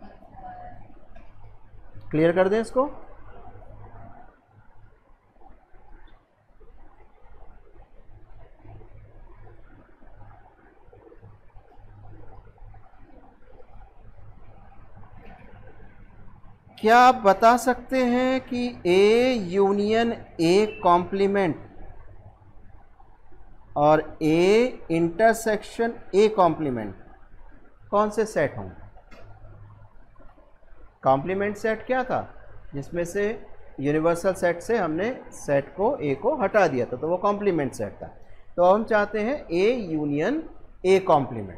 क्लियर कर दें इसको। क्या आप बता सकते हैं कि ए यूनियन ए कॉम्प्लीमेंट और ए इंटरसेक्शन ए कॉम्प्लीमेंट कौन से सेट होंगे? कॉम्प्लीमेंट सेट क्या था? जिसमें से यूनिवर्सल सेट से हमने सेट को ए को हटा दिया था, तो वो कॉम्प्लीमेंट सेट था। तो हम चाहते हैं A union A complement,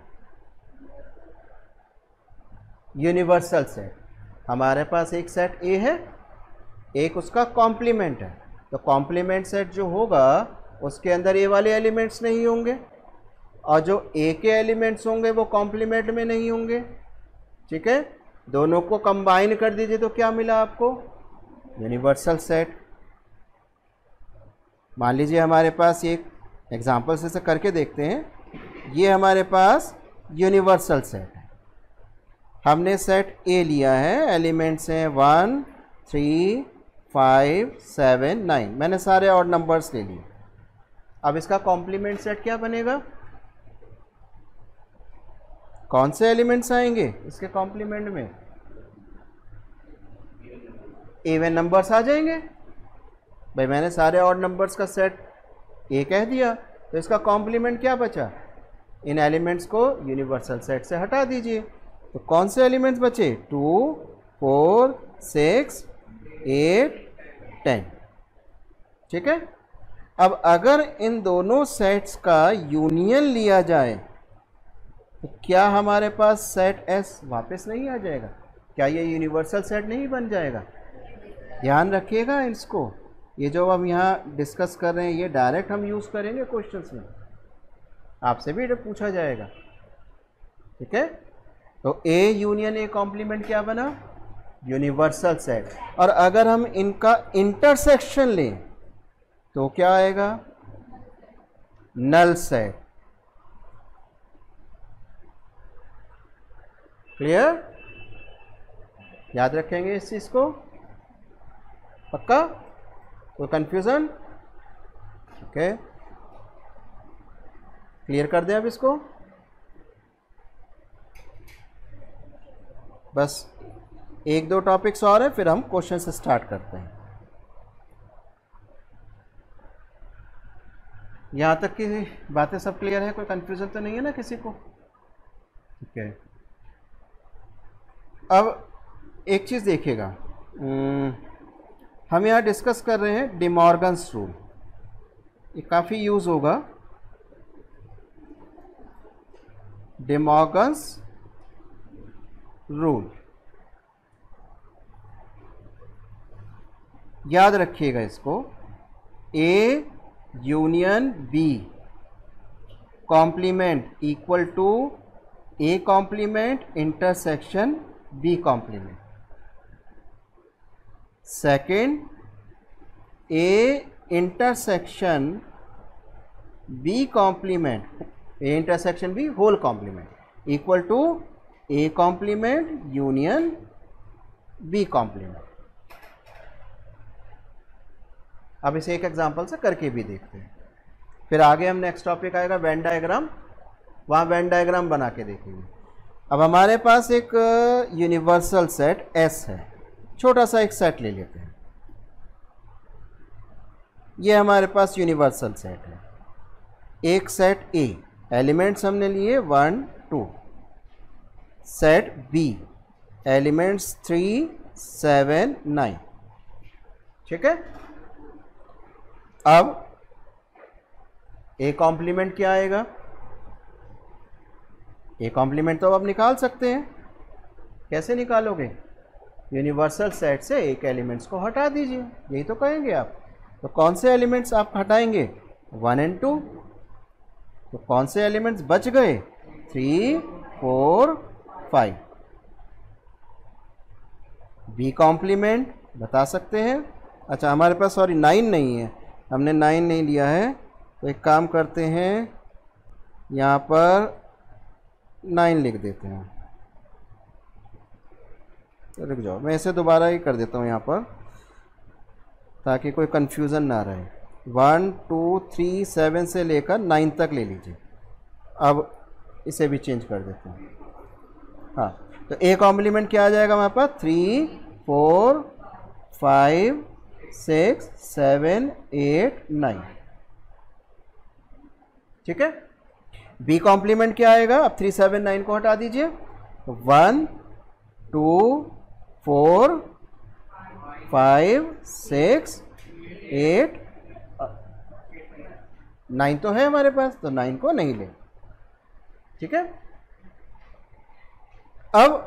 universal set. हमारे पास एक सेट ए है, एक उसका कॉम्प्लीमेंट है, तो कॉम्प्लीमेंट सेट जो होगा उसके अंदर ए वाले एलिमेंट्स नहीं होंगे, और जो ए के एलिमेंट्स होंगे वो कॉम्प्लीमेंट में नहीं होंगे, ठीक है। दोनों को कंबाइन कर दीजिए तो क्या मिला आपको, यूनिवर्सल सेट। मान लीजिए हमारे पास एक एग्जाम्पल से करके देखते हैं, ये हमारे पास यूनिवर्सल सेट है। हमने सेट ए लिया है, एलिमेंट्स हैं one three five seven nine, मैंने सारे ऑड नंबर्स ले लिए। अब इसका कॉम्प्लीमेंट सेट क्या बनेगा, कौन से एलिमेंट्स आएंगे इसके कॉम्प्लीमेंट में, इवन नंबर्स आ जाएंगे। भाई मैंने सारे ऑड नंबर्स का सेट ए कह दिया, तो इसका कॉम्प्लीमेंट क्या बचा, इन एलिमेंट्स को यूनिवर्सल सेट से हटा दीजिए। तो कौन से एलिमेंट्स बचे, two four six eight ten, ठीक है। अब अगर इन दोनों सेट्स का यूनियन लिया जाए तो क्या हमारे पास सेट एस वापस नहीं आ जाएगा, क्या ये यूनिवर्सल सेट नहीं बन जाएगा। ध्यान रखिएगा इसको, ये जो हम यहाँ डिस्कस कर रहे हैं ये डायरेक्ट हम यूज़ करेंगे क्वेश्चंस में, आपसे भी पूछा जाएगा, ठीक है। तो ए यूनियन ए कॉम्प्लीमेंट क्या बना, यूनिवर्सल सेट। और अगर हम इनका इंटरसेक्शन लें तो क्या आएगा, नल सेट। क्लियर, याद रखेंगे इस चीज को, पक्का, कोई कंफ्यूजन, ओके, क्लियर कर दें अब इसको। बस एक दो टॉपिक्स और है, फिर हम क्वेश्चन से स्टार्ट करते हैं। यहाँ तक की बातें सब क्लियर है, कोई कंफ्यूजन तो नहीं है ना किसी को, ठीक है। अब एक चीज़ देखिएगा, हम यहाँ डिस्कस कर रहे हैं डे मॉर्गन्स रूल, ये काफ़ी यूज़ होगा। डे मॉर्गन्स रूल याद रखिएगा इसको, A union B complement equal to A complement intersection B complement. Second, A intersection B complement, A intersection B whole complement equal to A complement union B complement. अब इसे एक example से करके भी देखते हैं, फिर आगे हम नेक्स्ट टॉपिक आएगा वेन डायग्राम, वहाँ वेन डायग्राम बना के देखेंगे। अब हमारे पास एक यूनिवर्सल सेट एस है, छोटा सा एक सेट ले लेते हैं, ये हमारे पास यूनिवर्सल सेट है। एक सेट ए, एलिमेंट्स हमने लिए one two, set B elements three seven nine, ठीक है। अब ए कॉम्प्लीमेंट क्या आएगा, ए कॉम्प्लीमेंट तो अब आप निकाल सकते हैं, कैसे निकालोगे, यूनिवर्सल सेट से एक एलिमेंट्स को हटा दीजिए, यही तो कहेंगे आप। तो कौन से एलिमेंट्स आप हटाएंगे, वन एंड टू, तो कौन से एलिमेंट्स बच गए, three four five. B complement बता सकते हैं, अच्छा हमारे पास सॉरी नाइन नहीं है, हमने नाइन नहीं लिया है, तो एक काम करते हैं यहाँ पर नाइन लिख देते हैं, तो रुक जाओ मैं इसे दोबारा ही कर देता हूँ यहाँ पर ताकि कोई कन्फ्यूज़न ना रहे। वन टू थ्री सेवन से लेकर नाइन तक ले लीजिए, अब इसे भी चेंज कर देते हैं। हाँ, तो ए कॉम्प्लीमेंट क्या आ जाएगा हमारे पास, three four five six seven eight nine, ठीक है। बी कॉम्प्लीमेंट क्या आएगा, अब थ्री सेवन नाइन को हटा दीजिए, one two four five six eight nine तो है हमारे पास, तो नाइन को नहीं ले, ठीक है। अब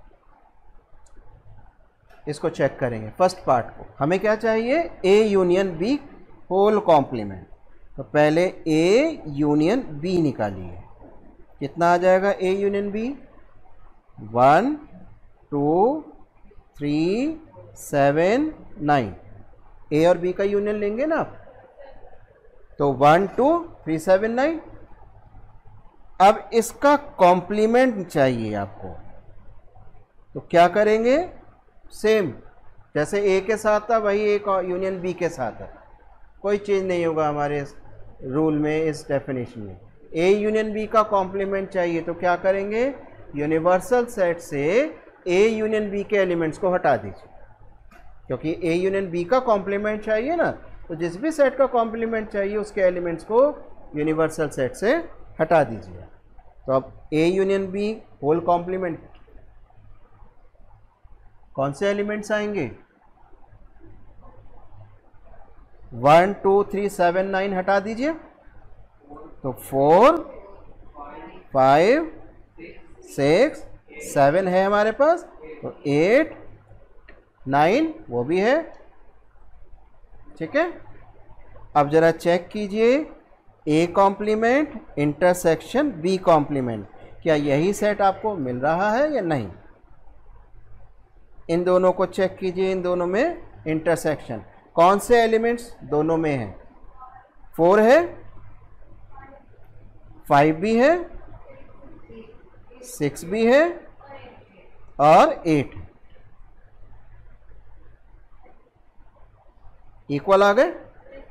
इसको चेक करेंगे, फर्स्ट पार्ट को हमें क्या चाहिए, A union B whole complement, तो पहले ए यूनियन बी निकालिए, कितना आ जाएगा A union B? One two three seven nine. A और बी का यूनियन लेंगे ना आप, तो one two three seven nine. अब इसका कॉम्प्लीमेंट चाहिए आपको, तो क्या करेंगे? सेम जैसे ए के साथ था वही ए यूनियन बी के साथ है, कोई चेंज नहीं होगा हमारे रूल में, इस डेफिनेशन में। ए यूनियन बी का कॉम्प्लीमेंट चाहिए तो क्या करेंगे? यूनिवर्सल सेट से ए यूनियन बी के एलिमेंट्स को हटा दीजिए, क्योंकि ए यूनियन बी का कॉम्प्लीमेंट चाहिए ना, तो जिस भी सेट का कॉम्प्लीमेंट चाहिए उसके एलिमेंट्स को यूनिवर्सल सेट से हटा दीजिए। तो अब A union B whole complement, कौन से एलिमेंट्स आएंगे? One two three seven nine हटा दीजिए, तो फोर फाइव सिक्स सेवन है हमारे पास, तो एट नाइन वो भी है, ठीक है। अब जरा चेक कीजिए, A complement intersection B complement, क्या यही सेट आपको मिल रहा है या नहीं? इन दोनों को चेक कीजिए, इन दोनों में इंटरसेक्शन कौन से एलिमेंट्स दोनों में है? फोर है, फाइव भी है, सिक्स भी है और एट इक्वल आ गए।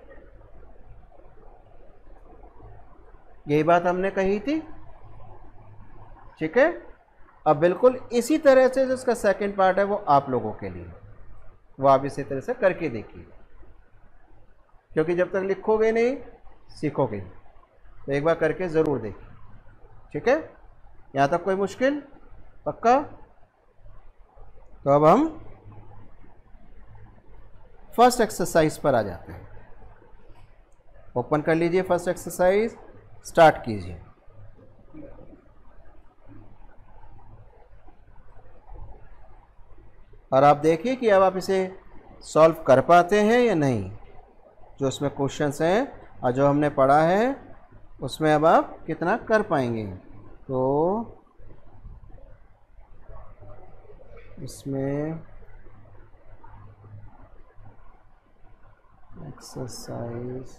यही बात हमने कही थी, ठीक है। अब बिल्कुल इसी तरह से जो इसका सेकंड पार्ट है वो आप लोगों के लिए, वो आप इसी तरह से करके देखिए, क्योंकि जब तक लिखोगे नहीं सीखोगे, तो एक बार करके ज़रूर देखिए, ठीक है। यहाँ तक कोई मुश्किल? पक्का? तो अब हम फर्स्ट एक्सरसाइज पर आ जाते हैं। ओपन कर लीजिए फर्स्ट एक्सरसाइज, स्टार्ट कीजिए। और आप देखिए कि अब आप इसे सॉल्व कर पाते हैं या नहीं। जो उसमें क्वेश्चंस हैं और जो हमने पढ़ा है उसमें अब आप कितना कर पाएंगे। तो इसमें एक्सरसाइज,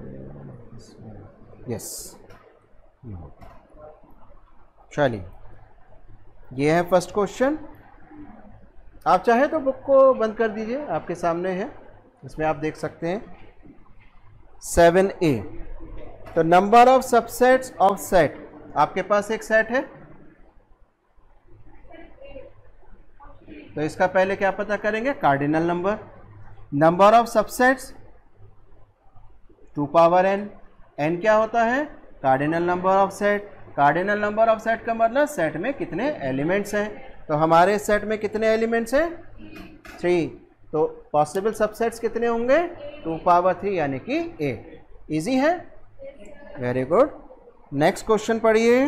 यस, चलिए ये है फर्स्ट क्वेश्चन। आप चाहे तो बुक को बंद कर दीजिए, आपके सामने है, इसमें आप देख सकते हैं। सेवन ए, तो number of subsets of set, आपके पास एक सेट है, तो इसका पहले क्या पता करेंगे? Cardinal number. Number of subsets two power n, n क्या होता है? Cardinal number of set. Cardinal number of set का मतलब सेट में कितने एलिमेंट्स हैं, तो हमारे सेट में कितने एलिमेंट्स हैं? थ्री। तो पॉसिबल सबसेट्स कितने होंगे? टू पावर थ्री यानी कि एट। इजी है, वेरी गुड। नेक्स्ट क्वेश्चन पढ़िए।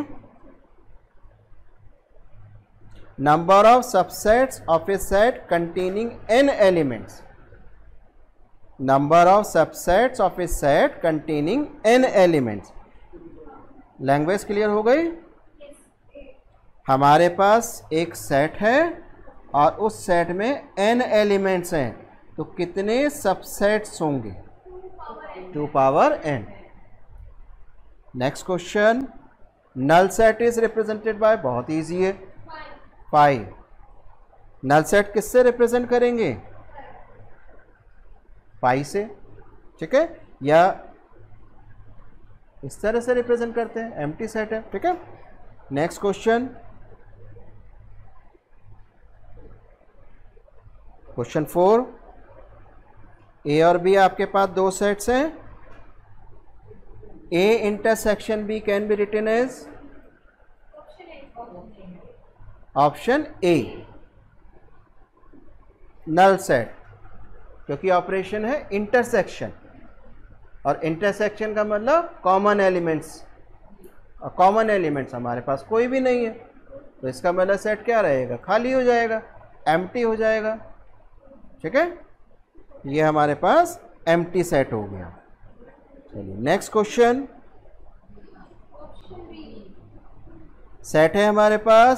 Number of subsets of a set containing n elements. Number of subsets of a set containing n elements. Language clear हो गई? हमारे पास एक सेट है और उस सेट में एन एलिमेंट्स हैं, तो कितने सबसेट्स होंगे? Two power n. Next question, null set is represented by, बहुत इजी है, फाइव। नल सेट किससे रिप्रेजेंट करेंगे? पाई से, ठीक है, या इस तरह से रिप्रेजेंट करते हैं, एम्प्टी सेट है, ठीक है। Next question, question four, A और बी आपके पास दो सेट्स हैं। A intersection B can be written as option A, null set, क्योंकि ऑपरेशन है इंटरसेक्शन, और इंटरसेक्शन का मतलब कॉमन एलिमेंट्स, और कॉमन एलिमेंट्स हमारे पास कोई भी नहीं है, तो इसका मतलब सेट क्या रहेगा? खाली हो जाएगा, एम्प्टी हो जाएगा, ठीक है। ये हमारे पास एम्प्टी सेट हो गया। चलिए नेक्स्ट क्वेश्चन। सेट है हमारे पास,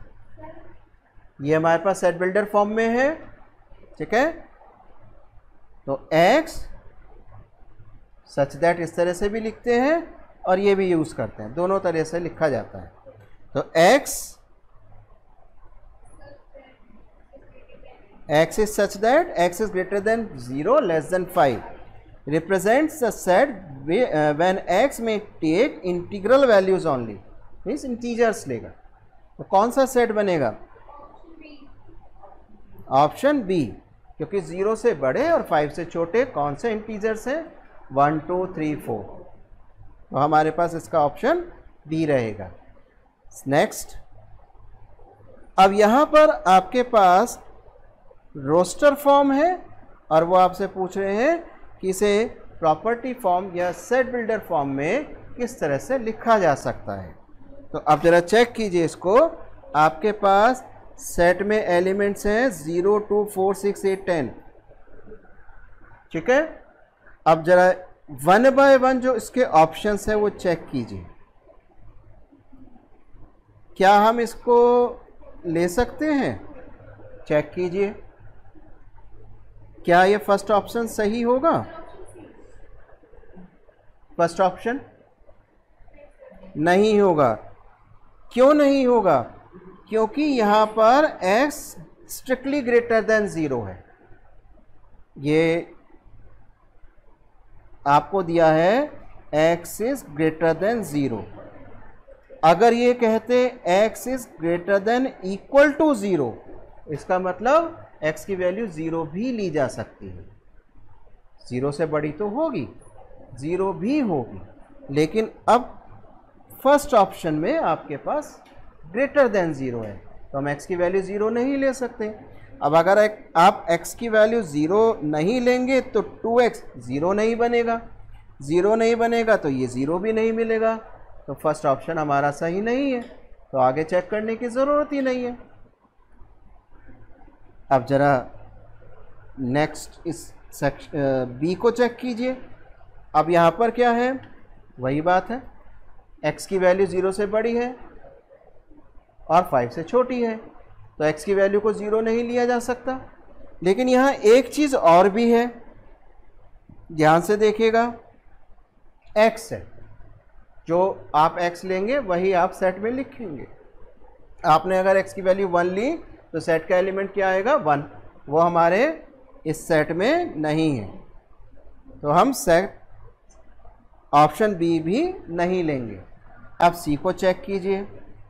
ये हमारे पास सेट बिल्डर फॉर्म में है, ठीक है। तो x सच दैट इस तरह से भी लिखते हैं और ये भी यूज करते हैं, दोनों तरह से लिखा जाता है। तो x x is such that x is greater than zero less than five represents the set when x may take integral values only, means integers लेगा। तो कौन सा सेट बनेगा? ऑप्शन बी, क्योंकि जीरो से बड़े और फाइव से छोटे कौन से इंटीजर्स हैं? One two three four. तो हमारे पास इसका ऑप्शन बी रहेगा। नेक्स्ट, अब यहाँ पर आपके पास रोस्टर फॉर्म है और वो आपसे पूछ रहे हैं कि इसे प्रॉपर्टी फॉर्म या सेट बिल्डर फॉर्म में किस तरह से लिखा जा सकता है। तो आप ज़रा चेक कीजिए इसको। आपके पास सेट में एलिमेंट्स हैं zero two four six eight ten, ठीक है। अब ज़रा वन बाय वन जो इसके ऑप्शंस हैं वो चेक कीजिए। क्या हम इसको ले सकते हैं? चेक कीजिए, क्या ये फर्स्ट ऑप्शन सही होगा? फर्स्ट ऑप्शन नहीं होगा। क्यों नहीं होगा? क्योंकि यहाँ पर x strictly greater than zero है। ये आपको दिया है x is greater than zero. अगर ये कहते x is greater than equal to zero, इसका मतलब x की वैल्यू ज़ीरो भी ली जा सकती है। ज़ीरो से बड़ी तो होगी, ज़ीरो भी होगी, लेकिन अब फर्स्ट ऑप्शन में आपके पास ग्रेटर देन ज़ीरो है, तो हम x की वैल्यू ज़ीरो नहीं ले सकते। अब अगर एक, आप x की वैल्यू ज़ीरो नहीं लेंगे तो टू एक्स ज़ीरो नहीं बनेगा, ज़ीरो नहीं बनेगा तो ये ज़ीरो भी नहीं मिलेगा। तो फर्स्ट ऑप्शन हमारा सही नहीं है, तो आगे चेक करने की ज़रूरत ही नहीं है। अब ज़रा नेक्स्ट इस सेक्शन बी को चेक कीजिए। अब यहाँ पर क्या है? वही बात है, x की वैल्यू ज़ीरो से बड़ी है और फाइव से छोटी है, तो x की वैल्यू को ज़ीरो नहीं लिया जा सकता। लेकिन यहाँ एक चीज़ और भी है, ध्यान से देखिएगा। x है, जो आप x लेंगे वही आप सेट में लिखेंगे। आपने अगर x की वैल्यू वन ली तो सेट का एलिमेंट क्या आएगा? वन। वो हमारे इस सेट में नहीं है, तो हम सेट ऑप्शन बी भी नहीं लेंगे। अब सी को चेक कीजिए।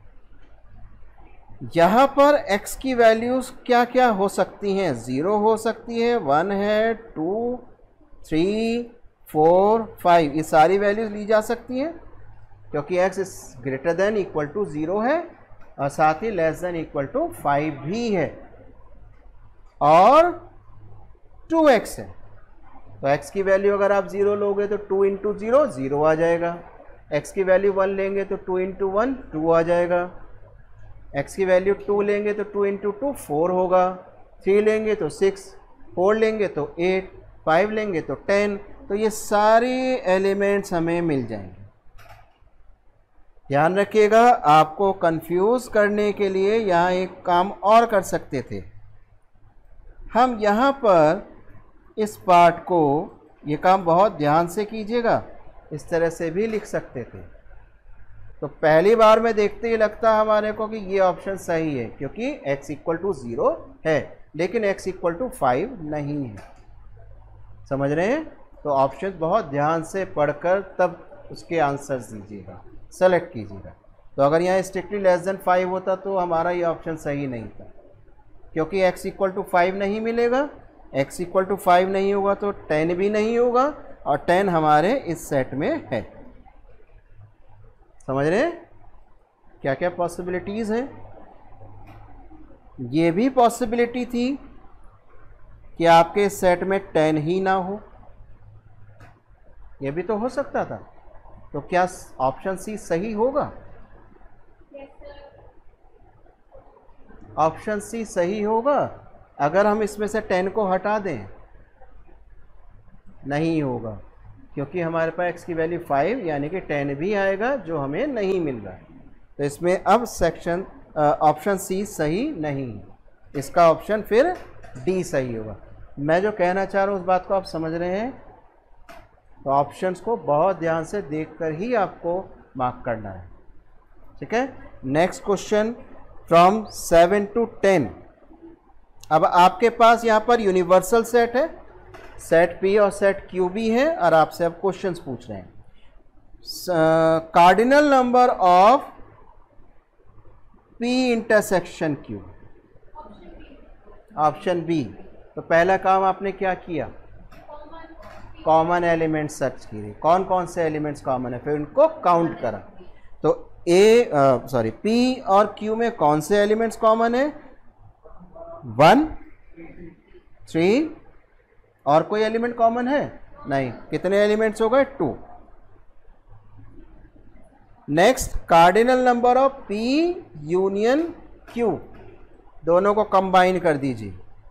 यहाँ पर x की वैल्यूज़ क्या क्या हो सकती हैं? ज़ीरो हो सकती है, वन है, टू, थ्री, फोर, फाइव, ये सारी वैल्यूज़ ली जा सकती हैं, क्योंकि x is greater than equal to zero है और साथ ही less than equal to five भी है और टू एक्स है। तो x की वैल्यू अगर आप ज़ीरो लोगे तो टू इंटू ज़ीरो ज़ीरो आ जाएगा, x की वैल्यू वन लेंगे तो टू इंटू वन टू आ जाएगा, x की वैल्यू टू लेंगे तो टू इंटू टू फोर होगा, थ्री लेंगे तो सिक्स, फोर लेंगे तो एट, फाइव लेंगे तो टेन। तो ये सारे एलिमेंट्स हमें मिल जाएंगे। ध्यान रखिएगा, आपको कंफ्यूज करने के लिए यहाँ एक काम और कर सकते थे। हम यहाँ पर इस पार्ट को, ये काम बहुत ध्यान से कीजिएगा, इस तरह से भी लिख सकते थे। तो पहली बार में देखते ही लगता हमारे को कि ये ऑप्शन सही है, क्योंकि x इक्वल टू ज़ीरो है लेकिन x इक्वल टू फाइव नहीं है। समझ रहे हैं? तो ऑप्शन बहुत ध्यान से पढ़कर तब उसके आंसर्स दीजिएगा, सेलेक्ट कीजिएगा। तो अगर यहाँ स्ट्रिक्टली लेस देन फाइव होता तो हमारा ये ऑप्शन सही नहीं था, क्योंकि x इक्वल टू फाइव नहीं मिलेगा, x इक्वल टू फाइव नहीं होगा तो टेन भी नहीं होगा, और टेन हमारे इस सेट में है। समझ रहे हैं क्या क्या पॉसिबिलिटीज़ हैं? ये भी पॉसिबिलिटी थी कि आपके सेट में टेन ही ना हो, ये भी तो हो सकता था। तो क्या ऑप्शन सी सही होगा? ऑप्शन सी सही होगा अगर हम इसमें से टेन को हटा दें? नहीं होगा, क्योंकि हमारे पास x की वैल्यू फाइव यानी कि टेन भी आएगा जो हमें नहीं मिल रहा है। तो इसमें अब सेक्शन ऑप्शन सी सही नहीं है, इसका ऑप्शन फिर डी सही होगा। मैं जो कहना चाह रहा हूँ उस बात को आप समझ रहे हैं? तो ऑप्शंस को बहुत ध्यान से देखकर ही आपको मार्क करना है, ठीक है। Next question from seven to ten. अब आपके पास यहाँ पर यूनिवर्सल सेट है, सेट पी और सेट क्यू भी है, और आपसे अब क्वेश्चंस पूछ रहे हैं। Cardinal number of P intersection Q, option B. तो पहला काम आपने क्या किया? कॉमन एलिमेंट सर्च किए, कौन कौन से एलिमेंट्स कॉमन है, फिर उनको काउंट करा। तो ए सॉरी पी और क्यू में कौन से एलिमेंट्स कॉमन है? वन, थ्री, और कोई एलिमेंट कॉमन है? नहीं। कितने एलिमेंट्स हो गए? Two. Next, cardinal number of P union Q, दोनों को कंबाइन कर दीजिए,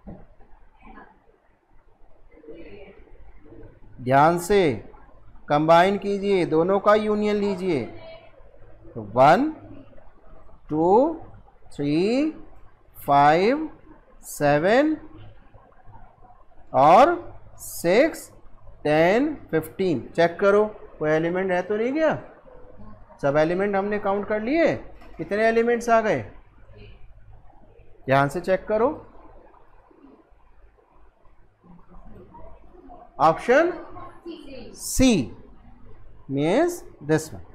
ध्यान से कंबाइन कीजिए, दोनों का यूनियन लीजिए। तो one, two, three, five, seven और सिक्स, टेन, फिफ्टीन। चेक करो कोई एलिमेंट है तो नहीं गया? सब एलिमेंट हमने काउंट कर लिए। कितने एलिमेंट्स आ गए? ध्यान से चेक करो। Option C means this one.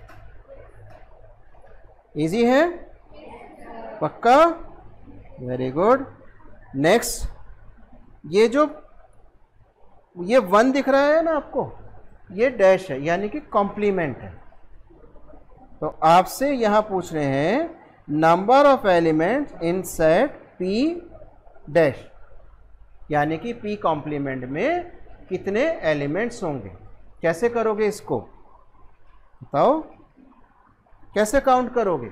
Easy है? पक्का? Very good. नेक्स्ट, ये जो ये वन दिख रहा है ना आपको, ये डैश है यानी कि कॉम्प्लीमेंट है। तो आपसे यहां पूछ रहे हैं number of elements in set P dash, यानी कि पी कॉम्प्लीमेंट में कितने एलिमेंट्स होंगे। कैसे करोगे इसको? बताओ, कैसे काउंट करोगे?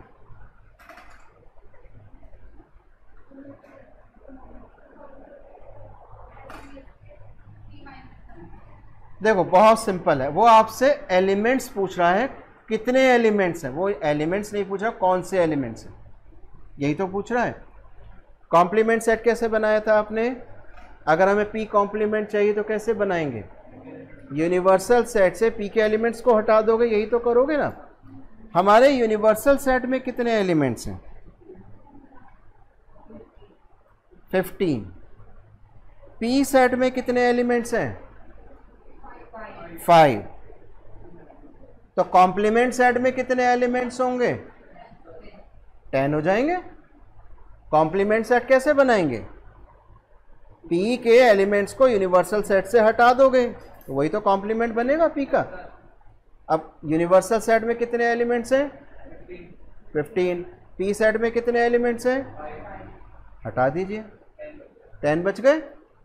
देखो बहुत सिंपल है, वो आपसे एलिमेंट्स पूछ रहा है, कितने एलिमेंट्स हैं। वो एलिमेंट्स नहीं पूछ रहा कौन से एलिमेंट्स हैं, यही तो पूछ रहा है। कॉम्प्लीमेंट सेट कैसे बनाया था आपने? अगर हमें पी कॉम्प्लीमेंट चाहिए तो कैसे बनाएंगे? यूनिवर्सल सेट से पी के एलिमेंट्स को हटा दोगे, यही तो करोगे ना। हमारे यूनिवर्सल सेट में कितने एलिमेंट्स हैं? फिफ्टीन। पी सेट में कितने एलिमेंट्स हैं? फाइव। तो कॉम्प्लीमेंट सेट में कितने एलिमेंट्स होंगे? टेन हो जाएंगे। कॉम्प्लीमेंट सेट कैसे बनाएंगे? पी के एलिमेंट्स को यूनिवर्सल सेट से हटा दोगे तो वही तो कॉम्प्लीमेंट बनेगा पी का। अब यूनिवर्सल सेट में कितने एलिमेंट्स हैं? फिफ्टीन। पी सेट में कितने एलिमेंट्स हैं? हटा दीजिए, टेन बच गए।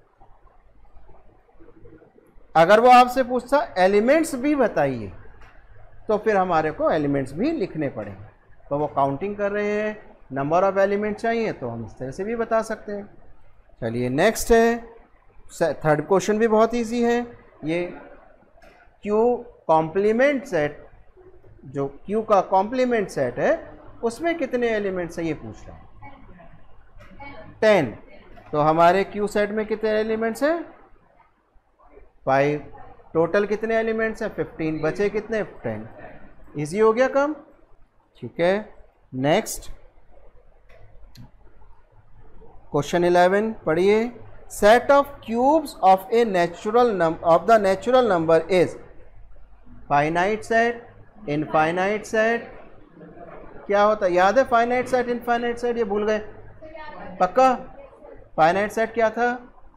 अगर वो आपसे पूछता एलिमेंट्स भी बताइए तो फिर हमारे को एलिमेंट्स भी लिखने पड़ेंगे। तो वो काउंटिंग कर रहे हैं, नंबर ऑफ एलिमेंट्स चाहिए तो हम इस तरह से भी बता सकते हैं। चलिए नेक्स्ट है, थर्ड क्वेश्चन भी बहुत इजी है। ये क्यू कॉम्प्लीमेंट सेट, जो क्यू का कॉम्प्लीमेंट सेट है उसमें कितने एलिमेंट्स है ये पूछ रहा है। टेन। तो हमारे क्यू सेट में कितने एलिमेंट्स हैं? फाइव। टोटल कितने एलिमेंट्स हैं? फिफ्टीन। बचे कितने? टेन। इजी हो गया काम, ठीक है। नेक्स्ट क्वेश्चन इलेवन पढ़िए। Set of cubes of a natural number of the natural number is finite set, infinite set. क्या होता है? याद है फाइनाइट सेट, इनफाइनाइट सेट? ये भूल गए? पक्का? फाइनाइट सेट क्या था?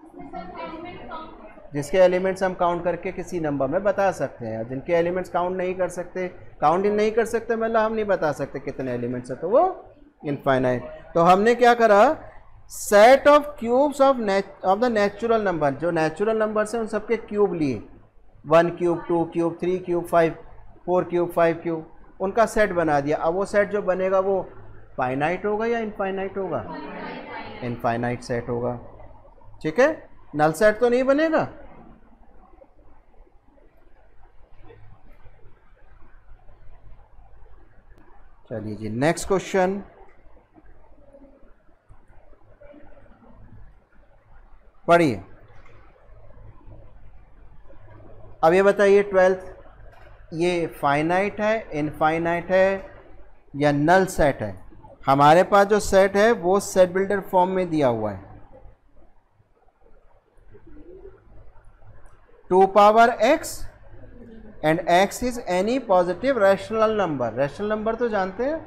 जिसके एलिमेंट्स हम काउंट करके किसी नंबर में बता सकते हैं। जिनके एलिमेंट्स काउंट नहीं कर सकते, काउंटिंग नहीं कर सकते, मतलब हम नहीं बता सकते कितने एलिमेंट्स है, तो वो इनफाइनाइट। तो हमने क्या करा? Set of cubes of of the natural number, जो नेचुरल नंबर्स हैं उन सबके क्यूब लिए, one cube, two cube, three cube, five, four cube, five cube, उनका सेट बना दिया। अब वो सेट जो बनेगा वो फाइनाइट होगा या इनफाइनाइट होगा? इनफाइनाइट सेट होगा, ठीक है। नल सेट तो नहीं बनेगा। चलिए जी, नेक्स्ट क्वेश्चन। पढ़िए। अब ये बताइए ट्वेल्थ, ये फाइनाइट है, इनफाइनाइट है या नल सेट है? हमारे पास जो सेट है वो सेट बिल्डर फॉर्म में दिया हुआ है। Two power x and x is any positive rational number. Rational number तो जानते हैं,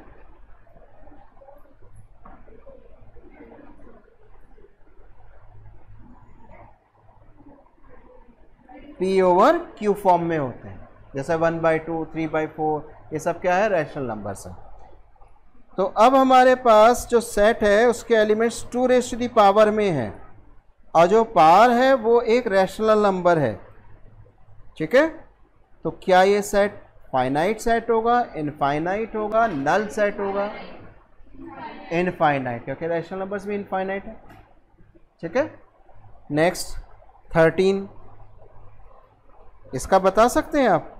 पी ओवर क्यू फॉर्म में होते हैं, जैसे one by two, three by four, ये सब क्या है? रैशनल नंबर्स है। तो अब हमारे पास जो सेट है उसके elements two raise to the power में है, और जो पावर है वो एक रैशनल नंबर है, ठीक है? तो क्या ये सेट फाइनाइट सेट होगा, इनफाइनाइट होगा, नल सेट होगा? इनफाइनाइट, क्योंकि रैशनल नंबर्स भी इनफाइनाइट है, ठीक है? नेक्स्ट थर्टीन, इसका बता सकते हैं आप?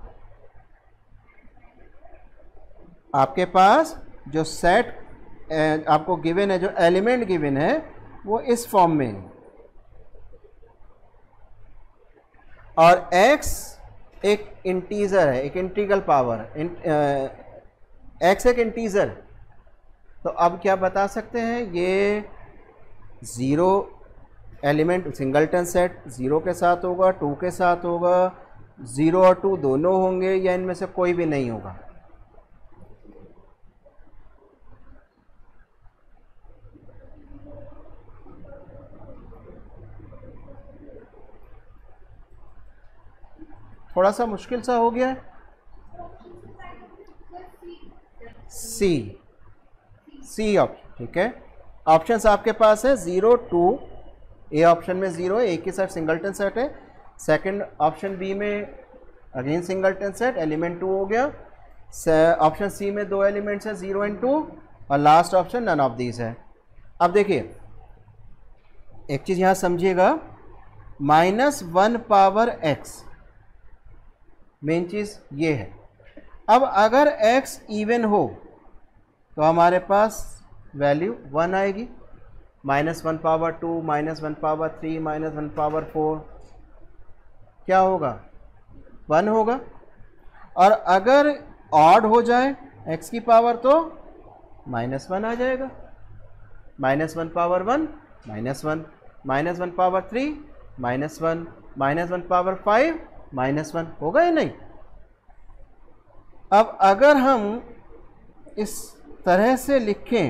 आपके पास जो सेट आपको गिवन है, जो एलिमेंट गिवन है वो इस फॉर्म में है, और x एक इंटीजर है, एक इंटीग्रल पावर, x एक इंटीजर। तो अब क्या बता सकते हैं? ये zero element singleton set zero के साथ होगा, टू के साथ होगा, ज़ीरो और टू दोनों होंगे, या इनमें से कोई भी नहीं होगा? थोड़ा सा मुश्किल सा हो गया है। सी, सी ऑप्शन, ठीक है? ऑप्शंस आपके पास है ज़ीरो टू, ए ऑप्शन में ज़ीरो है, ए की साइड सिंगलटन सेट है। सेकंड ऑप्शन बी में again singleton set, element two हो गया। ऑप्शन सी में दो एलिमेंट्स हैं, ज़ीरो एंड टू, और last option none of these है। अब देखिए एक चीज़ यहाँ समझिएगा, minus one power x, main चीज़ ये है। अब अगर x इवन हो तो हमारे पास वैल्यू वन आएगी, minus one power two, minus one power three, minus one power four, क्या होगा? वन होगा। और अगर ऑड हो जाए x की पावर तो माइनस वन आ जाएगा, minus one power one, minus one, minus one power three, minus one, minus one power five, minus one, होगा या नहीं? अब अगर हम इस तरह से लिखें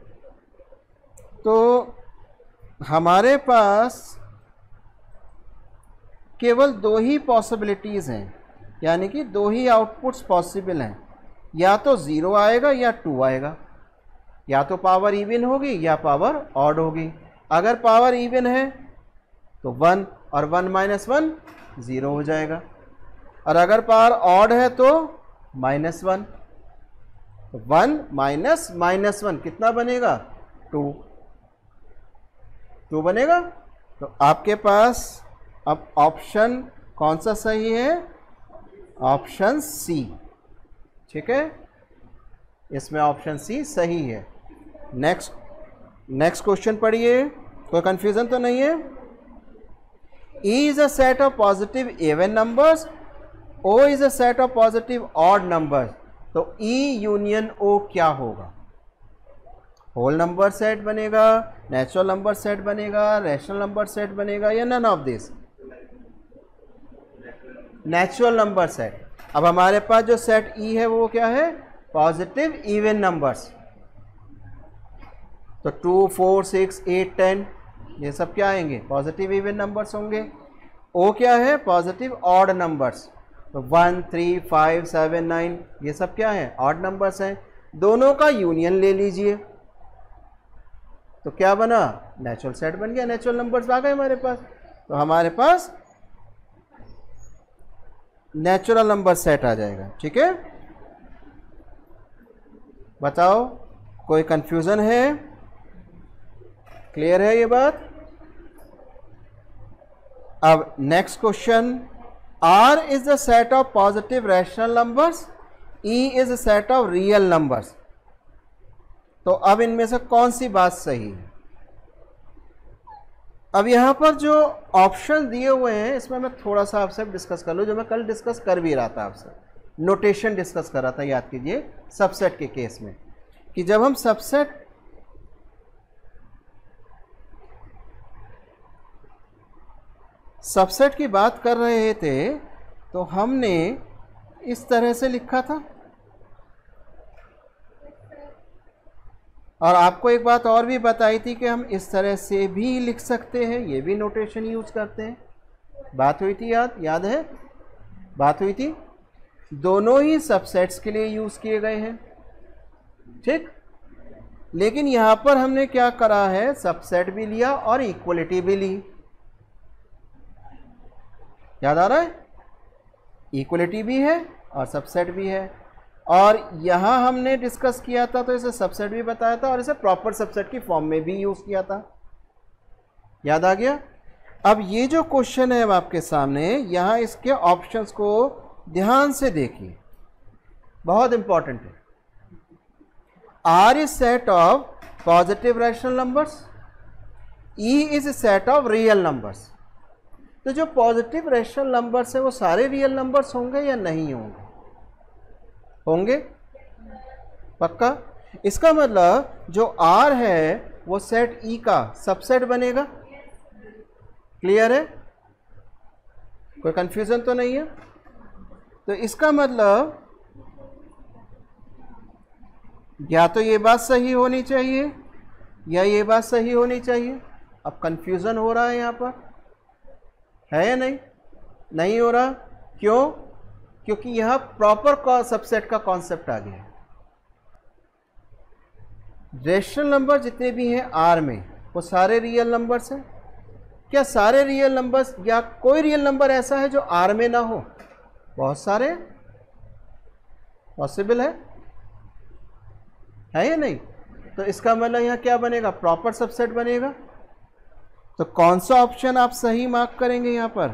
तो हमारे पास केवल दो ही पॉसिबिलिटीज़ हैं, यानी कि दो ही आउटपुट्स पॉसिबल हैं, या तो ज़ीरो आएगा या टू आएगा, या तो पावर इवन होगी या पावर ऑड होगी। अगर पावर इवन है तो वन, और वन माइनस वन ज़ीरो हो जाएगा, और अगर पावर ऑड है तो माइनस वन। तो वन माइनस माइनस वन कितना बनेगा? टू, टू बनेगा। तो आपके पास अब ऑप्शन कौन सा सही है? ऑप्शन सी, ठीक है? इसमें ऑप्शन सी सही है। नेक्स्ट नेक्स्ट क्वेश्चन पढ़िए, कोई कंफ्यूजन तो नहीं है? E is a set of positive even numbers, O is a set of positive odd numbers। तो E यूनियन O क्या होगा? होल नंबर सेट बनेगा, नेचुरल नंबर सेट बनेगा, रैशनल नंबर सेट बनेगा, या none of this? Natural number set. अब हमारे पास जो सेट E है वो क्या है? Positive even numbers. तो two, four, six, eight, ten, ये सब क्या आएंगे? पॉजिटिव इवन नंबर्स होंगे। ओ क्या है? Positive odd numbers. तो one, three, five, seven, nine, ये सब क्या है? ऑड नंबर्स हैं। दोनों का यूनियन ले लीजिए तो क्या बना? नेचुरल सेट बन गया, नेचुरल नंबर्स आ गए हमारे पास। तो हमारे पास नेचुरल नंबर सेट आ जाएगा, ठीक है? बताओ, कोई कंफ्यूजन है? क्लियर है ये बात? अब next question, R is the set of positive rational numbers, E is a set of real numbers। तो अब इनमें से कौन सी बात सही है? अब यहाँ पर जो ऑप्शन दिए हुए हैं इसमें मैं थोड़ा सा आपसे डिस्कस कर लूँ, जो मैं कल डिस्कस कर भी रहा था आपसे, नोटेशन डिस्कस कर रहा था, याद कीजिए सबसेट के केस में, कि जब हम सबसेट सबसेट की बात कर रहे थे तो हमने इस तरह से लिखा था। और आपको एक बात और भी बताई थी कि हम इस तरह से भी लिख सकते हैं, ये भी नोटेशन यूज करते हैं। बात हुई थी, याद याद है बात हुई थी। दोनों ही सबसेट्स के लिए यूज किए गए हैं, ठीक। लेकिन यहां पर हमने क्या करा है, सबसेट भी लिया और इक्वलिटी भी ली। याद आ रहा है, इक्वलिटी भी है और सबसेट भी है। और यहां हमने डिस्कस किया था तो इसे सबसेट भी बताया था और इसे प्रॉपर सबसेट की फॉर्म में भी यूज किया था। याद आ गया। अब ये जो क्वेश्चन है आपके सामने, यहां इसके ऑप्शंस को ध्यान से देखिए, बहुत इंपॉर्टेंट है। R is set of positive rational numbers, E is set of real numbers. तो जो पॉजिटिव रैशनल नंबर्स है वो सारे रियल नंबर्स होंगे या नहीं होंगे? होंगे, पक्का। इसका मतलब जो R है वो सेट E का सबसेट बनेगा। क्लियर है, कोई कंफ्यूजन तो नहीं है? तो इसका मतलब या तो ये बात सही होनी चाहिए या ये बात सही होनी चाहिए। अब कंफ्यूजन हो रहा है यहां पर, है या नहीं? नहीं हो रहा, क्यों? क्योंकि यह प्रॉपर सबसेट का कॉन्सेप्ट आ गया। रेशनल नंबर जितने भी हैं आर में वो सारे रियल नंबर्स हैं। क्या सारे रियल नंबर्स या कोई रियल नंबर ऐसा है जो आर में ना हो? बहुत सारे, पॉसिबल है, है या नहीं? तो इसका मतलब यहां क्या बनेगा, प्रॉपर सबसेट बनेगा। तो कौन सा ऑप्शन आप सही मार्क करेंगे यहां पर?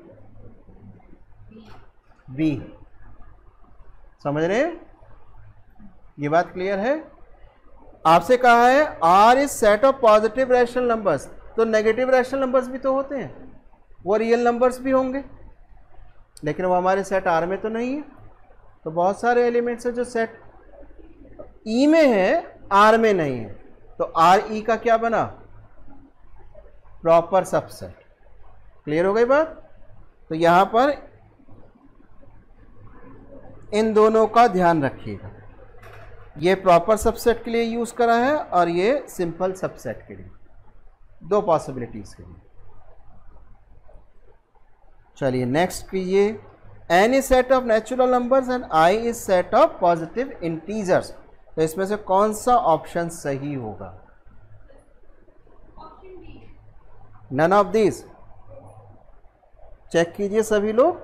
बी। समझ रहे हैं? ये बात क्लियर है? आपसे कहा है R is set of positive rational numbers, तो नेगेटिव रैशनल नंबर्स भी तो होते हैं, वो रियल नंबर्स भी होंगे, लेकिन वो हमारे सेट आर में तो नहीं है। तो बहुत सारे एलिमेंट्स हैं जो सेट ई में है, आर में नहीं है। तो आर ई का क्या बना, प्रॉपर सबसेट। क्लियर हो गई बात? तो यहां पर इन दोनों का ध्यान रखिएगा, ये प्रॉपर सबसेट के लिए यूज करा है और ये सिंपल सबसेट के लिए, दो पॉसिबिलिटीज के लिए। चलिए नेक्स्ट कीजिए। N is set of natural numbers and I is set of positive integers. तो इसमें से कौन सा ऑप्शन सही होगा? None of this. चेक कीजिए सभी लोग।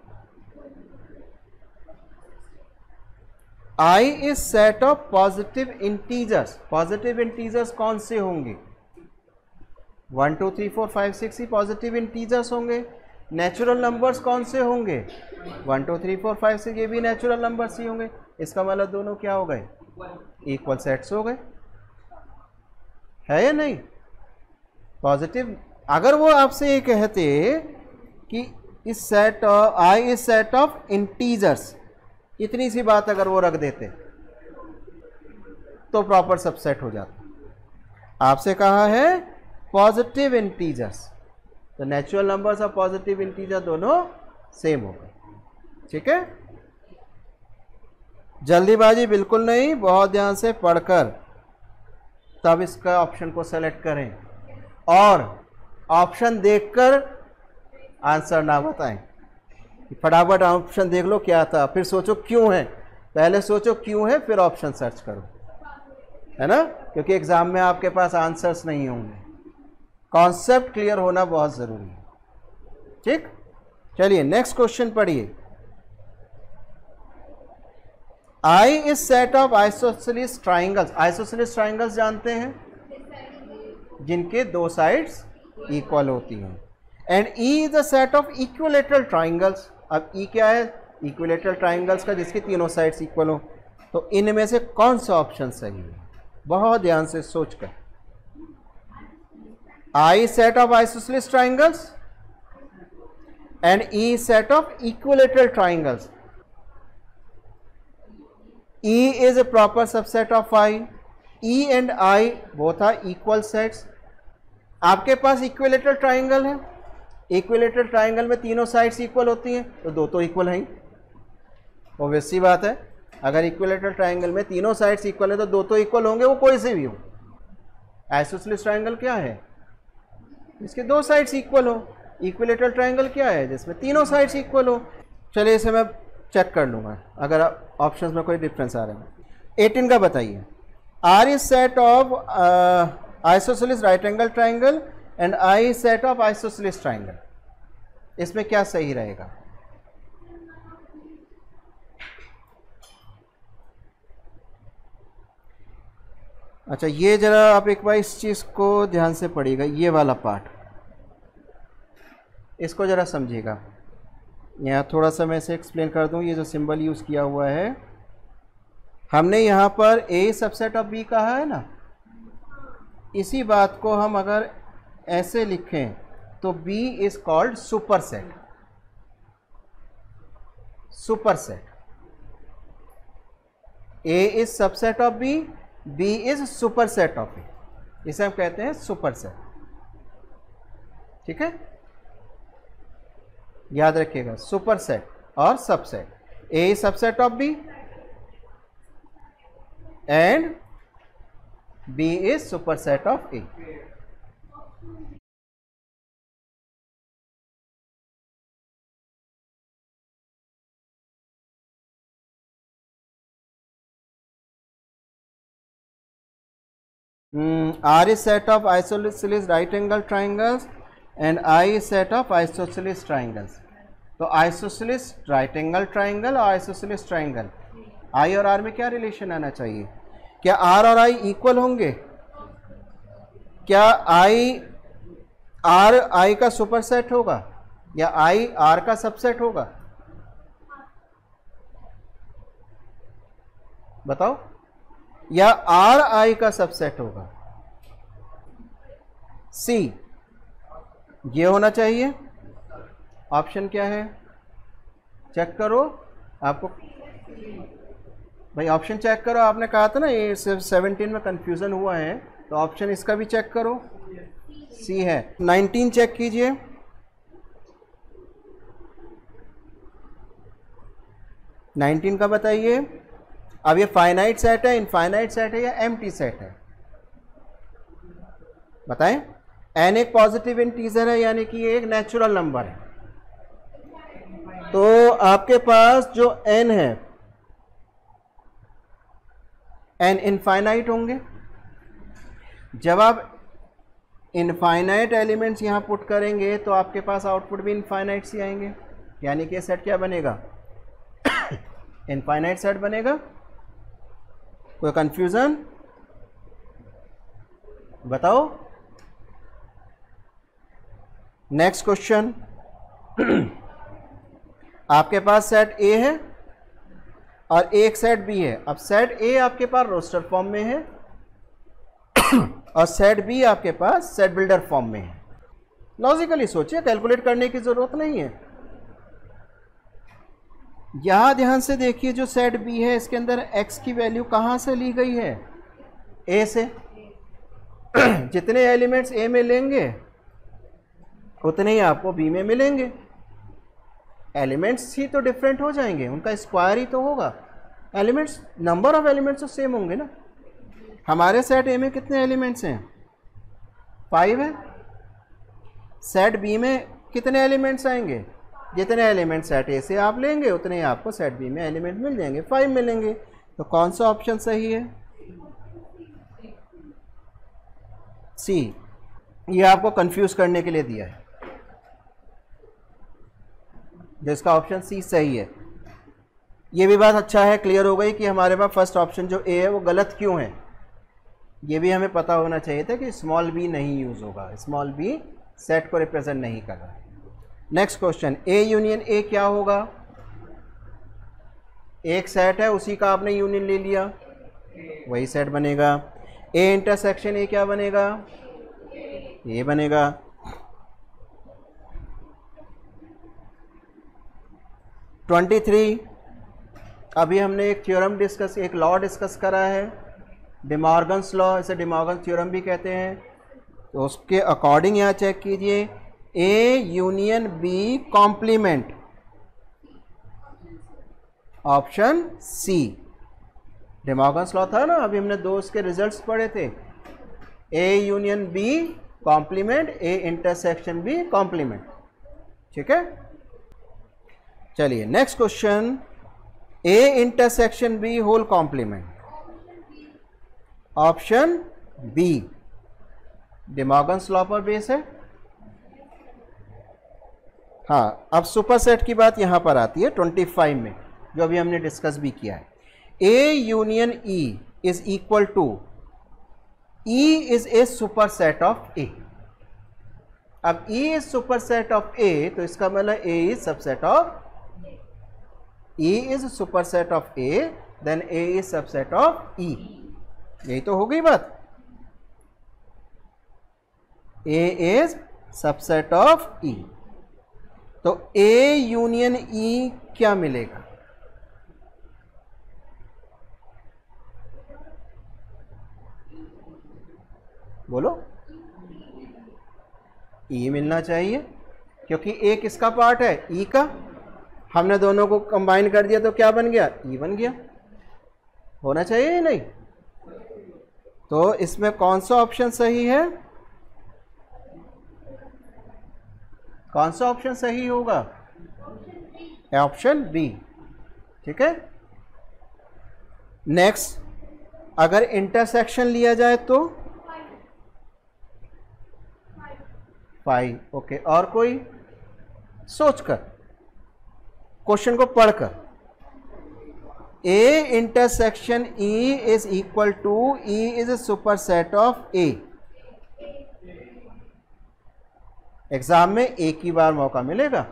I is set of positive integers. Positive integers कौन से होंगे? One two three four five six ही पॉजिटिव इंटीजर्स होंगे। नेचुरल नंबर्स कौन से होंगे? One two three four five six, ये भी नेचुरल नंबर्स ही होंगे। इसका मतलब दोनों क्या हो गए, इक्वल सेट्स हो गए, है या नहीं? पॉजिटिव। अगर वो आपसे ये कहते कि इस set I is set of integers, इतनी सी बात अगर वो रख देते तो प्रॉपर सबसेट हो जाता। आपसे कहा है पॉजिटिव इंटीजर्स, तो नेचुरल नंबर्स और पॉजिटिव इंटीजर दोनों सेम हो गए। ठीक है, जल्दीबाजी बिल्कुल नहीं, बहुत ध्यान से पढ़कर तब इसका ऑप्शन को सेलेक्ट करें और ऑप्शन देखकर आंसर ना बताएं। फटाफट ऑप्शन देख लो क्या था, फिर सोचो क्यों है, पहले सोचो क्यों है फिर ऑप्शन सर्च करो, है ना? क्योंकि एग्जाम में आपके पास आंसर्स नहीं होंगे। कॉन्सेप्ट क्लियर होना बहुत जरूरी है। ठीक, चलिए नेक्स्ट क्वेश्चन पढ़िए। I is set of isosceles triangles. Isosceles triangles जानते हैं, जिनके दो साइड्स इक्वल होती हैं। And E is the set of equilateral triangles. अब ई क्या है? इक्विलेटरल ट्राइंगल्स का जिसकी तीनों साइड्स इक्वल हो। तो इनमें से कौन सा ऑप्शन सही है? बहुत ध्यान से सोचकर। I set of isosceles triangles and E set of equilateral triangles. E is a proper subset of I. E and I both are equal sets. आपके पास इक्विलेटरल ट्राइंगल है, इक्विलेटरल ट्राइंगल में तीनों साइड्स इक्वल होती हैं, तो दो तो इक्वल हैं, ऑब्वियस सी बात है। अगर इक्विलेटरल ट्राइंगल में तीनों साइड्स इक्वल है तो दो तो इक्वल होंगे, वो कोई से भी हो। आइसोसेलेस ट्राइंगल क्या है? इसके दो साइड्स इक्वल हो। इक्विलेटरल ट्राइंगल क्या है? जिसमें तीनों साइड्स इक्वल हो। चलिए इसे मैं चेक कर लूँगा अगर ऑप्शंस में कोई डिफरेंस आ रहे हैं। एटीन का बताइए। R is set of isosceles right angle triangle and I set of isosceles triangle, इसमें क्या सही रहेगा? अच्छा, ये जरा आप एक बार इस चीज़ को ध्यान से पढ़िएगा, ये वाला पार्ट इसको जरा समझिएगा। यहाँ थोड़ा सा मैं इसे एक्सप्लेन कर दूँ। ये जो सिंबल यूज़ किया हुआ है, हमने यहाँ पर ए सबसेट ऑफ बी कहा है ना, इसी बात को हम अगर ऐसे लिखें तो B is called super set. Super set, A is subset of B, B is super set of A, इसे हम कहते हैं सुपर सेट। ठीक है, याद रखिएगा, सुपर सेट और subset. A is subset of B and B is superset of A. Hmm, R is set of isosceles right angle triangles and I is set of isosceles triangles. तो isosceles right angle triangle और isosceles triangle, I और R में क्या relation आना चाहिए? क्या R और I equal होंगे? क्या I R I का सुपरसेट होगा या I R का सबसेट होगा? बताओ। या R I का सबसेट होगा? C, ये होना चाहिए। ऑप्शन क्या है? चेक करो। आपको भाई ऑप्शन चेक करो। आपने कहा था ना ये सेवनटीन में कंफ्यूजन हुआ है, तो ऑप्शन इसका भी चेक करो। सी है। नाइनटीन चेक कीजिए। नाइनटीन का बताइए। अब ये फाइनाइट सेट है, इनफाइनाइट सेट है या एम्प्टी सेट है? बताएं। एन एक पॉजिटिव इंटीजर है, यानी कि ये एक नेचुरल नंबर है। तो आपके पास जो एन है, एन इनफाइनाइट होंगे। जब आप इनफाइनाइट एलिमेंट्स यहां पुट करेंगे तो आपके पास आउटपुट भी इनफाइनाइट से आएंगे, यानी कि सेट क्या बनेगा? इनफाइनाइट सेट बनेगा। कोई कंफ्यूजन? बताओ। Next question. आपके पास सेट ए है और एक सेट बी है। अब सेट ए आपके पास रोस्टर फॉर्म में है और सेट बी आपके पास सेट बिल्डर फॉर्म में है। लॉजिकली सोचिए, कैलकुलेट करने की जरूरत नहीं है। यहां ध्यान से देखिए, जो सेट बी है इसके अंदर x की वैल्यू कहां से ली गई है? a से। जितने एलिमेंट्स a में लेंगे उतने ही आपको b में मिलेंगे। एलिमेंट्स ही तो डिफरेंट हो जाएंगे, उनका स्क्वायर ही तो होगा। एलिमेंट्स, नंबर ऑफ एलिमेंट्स तो सेम होंगे ना। हमारे सेट ए में कितने एलिमेंट्स हैं? फाइव है। सेट बी में कितने एलिमेंट्स आएंगे? जितने एलिमेंट सेट ए से आप लेंगे उतने ही आपको सेट बी में एलिमेंट मिल जाएंगे, फाइव मिलेंगे। तो कौन सा ऑप्शन सही है? सी। ये आपको कंफ्यूज करने के लिए दिया है, जिसका ऑप्शन सी सही है। ये भी बात अच्छा है, क्लियर हो गई कि हमारे पास फर्स्ट ऑप्शन जो ए है वो गलत क्यों है। ये भी हमें पता होना चाहिए था कि स्मॉल बी नहीं यूज होगा, स्मॉल बी सेट को रिप्रेजेंट नहीं कर रहा है। Next question, A union A क्या होगा? एक सेट है, उसी का आपने यूनियन ले लिया, वही सेट बनेगा। ए इंटरसेक्शन ए क्या बनेगा, ए बनेगा। ट्वेंटी थ्री, अभी हमने एक थ्योरम डिस्कस, एक लॉ डिस्कस करा है, डिमॉर्गन्स लॉ, इसे डिमॉर्गन थ्योरम भी कहते हैं। तो उसके अकॉर्डिंग यहाँ चेक कीजिए, A union B complement, option C. De Morgan's law था ना, अभी हमने दो उसके रिजल्ट्स पढ़े थे, A union B complement, A intersection B complement. ठीक है, चलिए next question, A intersection B whole complement, option B. De Morgan's law पर बेस है। हाँ, अब सुपरसेट की बात यहां पर आती है ट्वेंटी फाइव में, जो अभी हमने डिस्कस भी किया है। A union E is equal to, E is a superset of A. अब E is superset of A, तो इसका मतलब A is subset of, E is superset of A, then A is subset of E. यही तो हो गई बात, A is subset of E. तो ए यूनियन ई क्या मिलेगा, बोलो। ई मिलना चाहिए, क्योंकि ए किसका पार्ट है, ई का। हमने दोनों को कंबाइन कर दिया तो क्या बन गया, ई बन गया। होना चाहिए या नहीं? तो इसमें कौन सा ऑप्शन सही है, कौन सा ऑप्शन सही होगा, ऑप्शन बी। ठीक है, नेक्स्ट, अगर इंटरसेक्शन लिया जाए तो फाइव। ओके, और कोई सोचकर, क्वेश्चन को पढ़कर, A intersection E is equal to, E is a superset of A. Exam में एक ही बार मौका मिलेगा,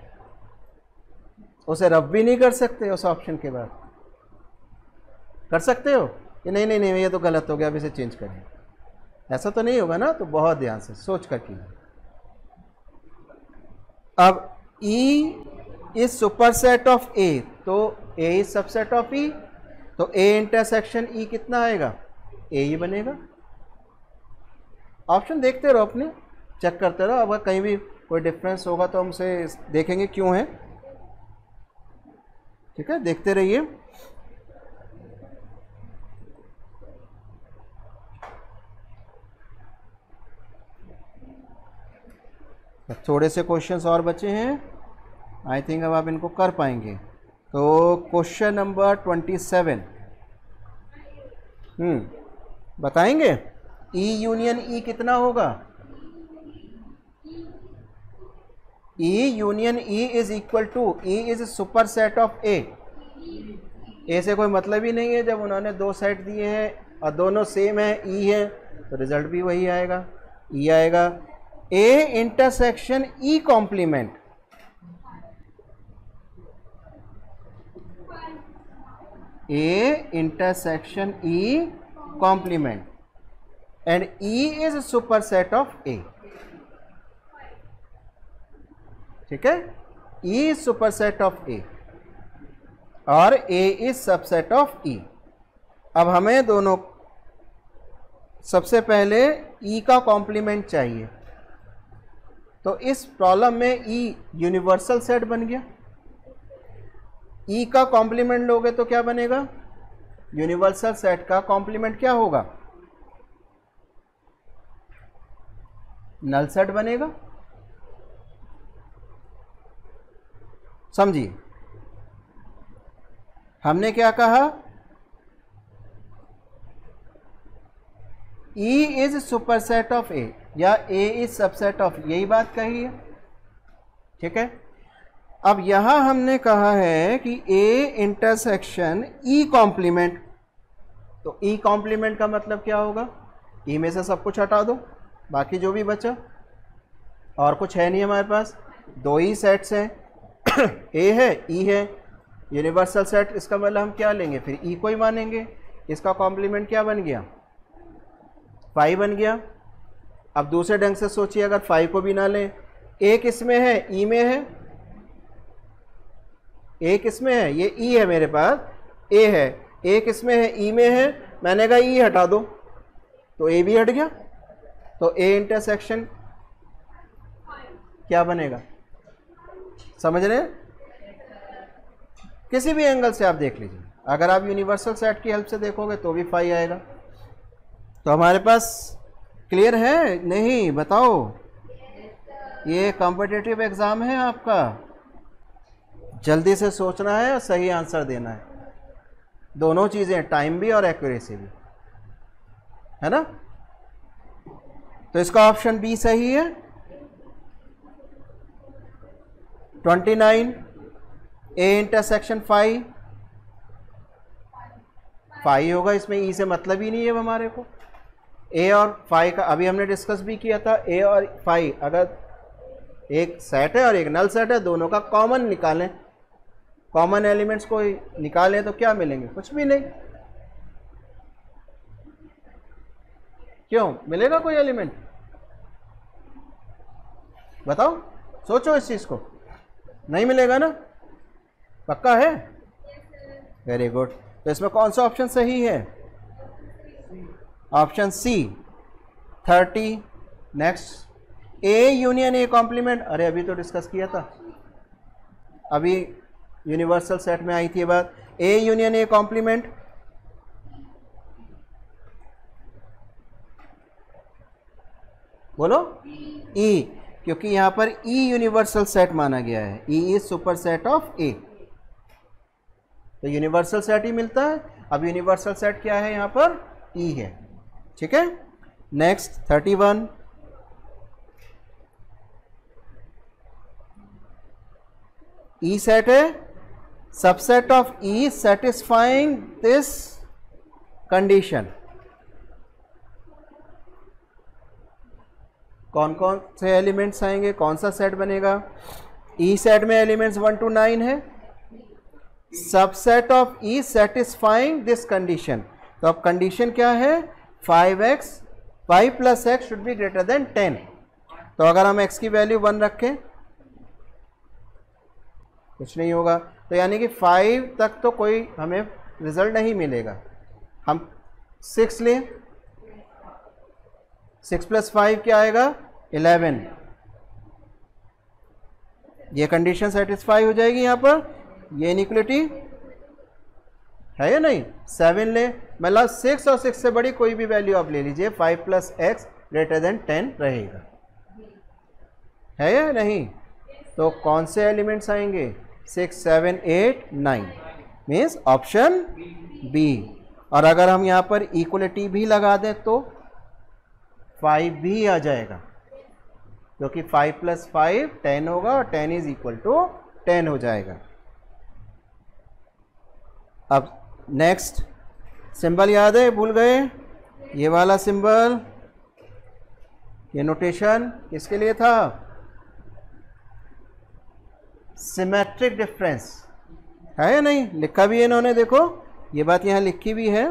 उसे रब भी नहीं कर सकते उस ऑप्शन के बाद। कर सकते हो कि नहीं नहीं नहीं ये तो गलत हो गया, अब इसे चेंज करें, ऐसा तो नहीं होगा ना। तो बहुत ध्यान से सोच कर कीजिए। अब E is superset of A, तो A is subset of E, तो A इंटरसेक्शन E कितना आएगा, A ही बनेगा। ऑप्शन देखते रहो, अपने चेक करते रहो, अगर कहीं भी कोई डिफरेंस होगा तो हम उसे देखेंगे क्यों है। ठीक है, देखते रहिए। थोड़े से क्वेश्चंस और बचे हैं, आई थिंक अब आप इनको कर पाएंगे। तो question number twenty seven, hmm बताएंगे ई यूनियन ई कितना होगा। E union E is equal to, E is super set of A. A से कोई मतलब ही नहीं है, जब उन्होंने दो सेट दिए हैं और दोनों सेम है, ई है, तो रिजल्ट भी वही आएगा, ई आएगा। A intersection E complement, A intersection E complement and E is super set of A. ठीक है, E is super set of A और A is subset of E. अब हमें दोनों, सबसे पहले ई का कॉम्प्लीमेंट चाहिए, तो इस प्रॉब्लम में ई यूनिवर्सल सेट बन गया। ई का कॉम्प्लीमेंट लोगे तो क्या बनेगा, यूनिवर्सल सेट का कॉम्प्लीमेंट क्या होगा, नल सेट बनेगा। समझिए, हमने क्या कहा, E is superset of A या A इज सबसेट ऑफ, यही बात कही है। ठीक है, अब यहां हमने कहा है कि A इंटरसेक्शन E कॉम्प्लीमेंट, तो E कॉम्प्लीमेंट का मतलब क्या होगा, E में से सब कुछ हटा दो, बाकी जो भी बचा, और कुछ है नहीं हमारे पास, दो ही सेट्स हैं A है E है, यूनिवर्सल सेट, इसका मतलब हम क्या लेंगे, फिर E को ही मानेंगे। इसका कॉम्प्लीमेंट क्या बन गया, फाइव बन गया। अब दूसरे ढंग से सोचिए, अगर फाइव को भी ना लें, एक इसमें है, ई में है, एक इसमें है, ये ई है मेरे पास, ए है, एक इसमें है, ई में है, मैंने कहा ई हटा दो तो ए भी हट गया, तो ए इंटरसेक्शन क्या बनेगा, समझ रहे हैं? किसी भी एंगल से आप देख लीजिए, अगर आप यूनिवर्सल सेट की हेल्प से देखोगे तो भी फाइव आएगा। तो हमारे पास क्लियर है नहीं, बताओ? ये कॉम्पिटिटिव एग्जाम है आपका, जल्दी से सोचना है और सही आंसर देना है, दोनों चीजें, टाइम भी और एक्यूरेसी भी, है ना? तो इसका ऑप्शन बी सही है। Twenty nine A intersection five, five होगा, इसमें ई से मतलब ही नहीं है हमारे को। ए और फाइव का अभी हमने डिस्कस भी किया था, ए और फाइव अगर एक सेट है और एक नल सेट है, दोनों का कॉमन निकालें, कॉमन एलिमेंट्स को निकालें तो क्या मिलेंगे, कुछ भी नहीं। क्यों मिलेगा कोई एलिमेंट, बताओ, सोचो इस चीज को, नहीं मिलेगा ना, पक्का है? Very good. तो इसमें कौन सा ऑप्शन सही है? Option C thirty. Next, A union A complement, अरे अभी तो डिस्कस किया था, अभी यूनिवर्सल सेट में आई थी ये बात। ए यूनियन ए कॉम्प्लीमेंट, बोलो ई, क्योंकि यहां पर ई यूनिवर्सल सेट माना गया है, E is super set of A, तो यूनिवर्सल सेट ही मिलता है। अब यूनिवर्सल सेट क्या है यहां पर? ई है, ठीक है। Next thirty one, E set है, subset of E satisfying this condition. कौन कौन से एलिमेंट्स आएंगे, कौन सा सेट बनेगा? ई सेट में एलिमेंट्स वन टू नाइन है, subset of E satisfying this condition. तो अब कंडीशन क्या है? Five x, five plus x should be greater than ten. तो अगर हम x की वैल्यू वन रखें कुछ नहीं होगा, तो यानी कि फाइव तक तो कोई हमें रिजल्ट नहीं मिलेगा। हम सिक्स लें, सिक्स प्लस फाइव क्या आएगा? इलेवन। ये कंडीशन सेटिस्फाई हो जाएगी यहां पर, ये इनइक्वलिटी है या नहीं? सेवन ले, मतलब सिक्स और सिक्स से बड़ी कोई भी वैल्यू आप ले लीजिए, five plus x greater than ten रहेगा, है या नहीं? तो कौन से एलिमेंट्स आएंगे? Six seven eight nine, means option B. और अगर हम यहाँ पर इक्वलिटी भी लगा दें तो फाइव भी आ जाएगा, क्योंकि फाइव प्लस फाइव टेन होगा और ten is equal to ten हो जाएगा। अब नेक्स्ट सिंबल याद है, भूल गए? ये वाला सिंबल, ये नोटेशन किसके लिए था? सिमेट्रिक डिफरेंस, है या नहीं? लिखा भी है इन्होंने, देखो ये बात यहाँ लिखी भी है,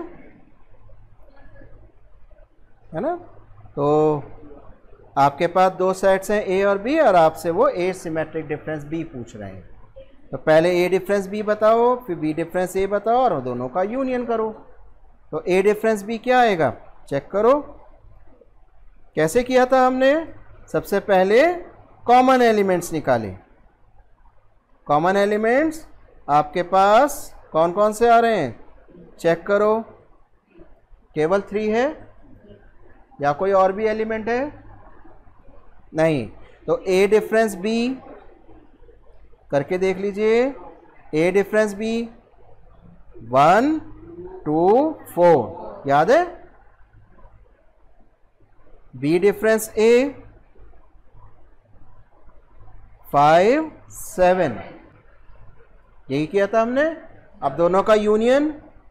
है ना? तो आपके पास दो सेट्स हैं ए और बी, और आपसे वो ए सिमेट्रिक डिफरेंस बी पूछ रहे हैं। तो पहले ए डिफरेंस बी बताओ, फिर बी डिफरेंस ए बताओ, और दोनों का यूनियन करो। तो ए डिफरेंस बी क्या आएगा? चेक करो कैसे किया था हमने। सबसे पहले कॉमन एलिमेंट्स निकाले। कॉमन एलिमेंट्स आपके पास कौन कौन से आ रहे हैं? चेक करो, केवल थ्री है या कोई और भी एलिमेंट है? नहीं। तो ए डिफरेंस बी करके देख लीजिए। A difference B one two four, याद है? B difference A five seven, यही किया था हमने। अब दोनों का यूनियन,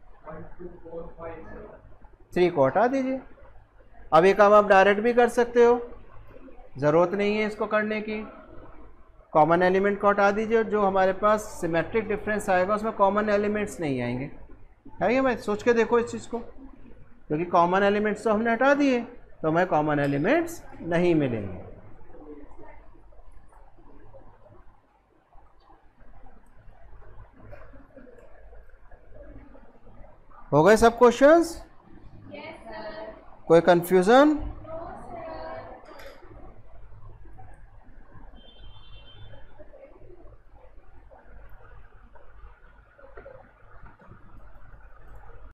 थ्री को हटा दीजिए। अब ये काम आप डायरेक्ट भी कर सकते हो, ज़रूरत नहीं है इसको करने की। कॉमन एलिमेंट को हटा दीजिए, जो हमारे पास सिमेट्रिक डिफरेंस आएगा उसमें कॉमन एलिमेंट्स नहीं आएंगे, है ये? मैं सोच के देखो इस चीज़ को, क्योंकि कॉमन एलिमेंट्स तो हमने हटा दिए, तो हमें कॉमन एलिमेंट्स नहीं मिलेंगे। हो गए सब क्वेश्चंस? कोई कंफ्यूजन?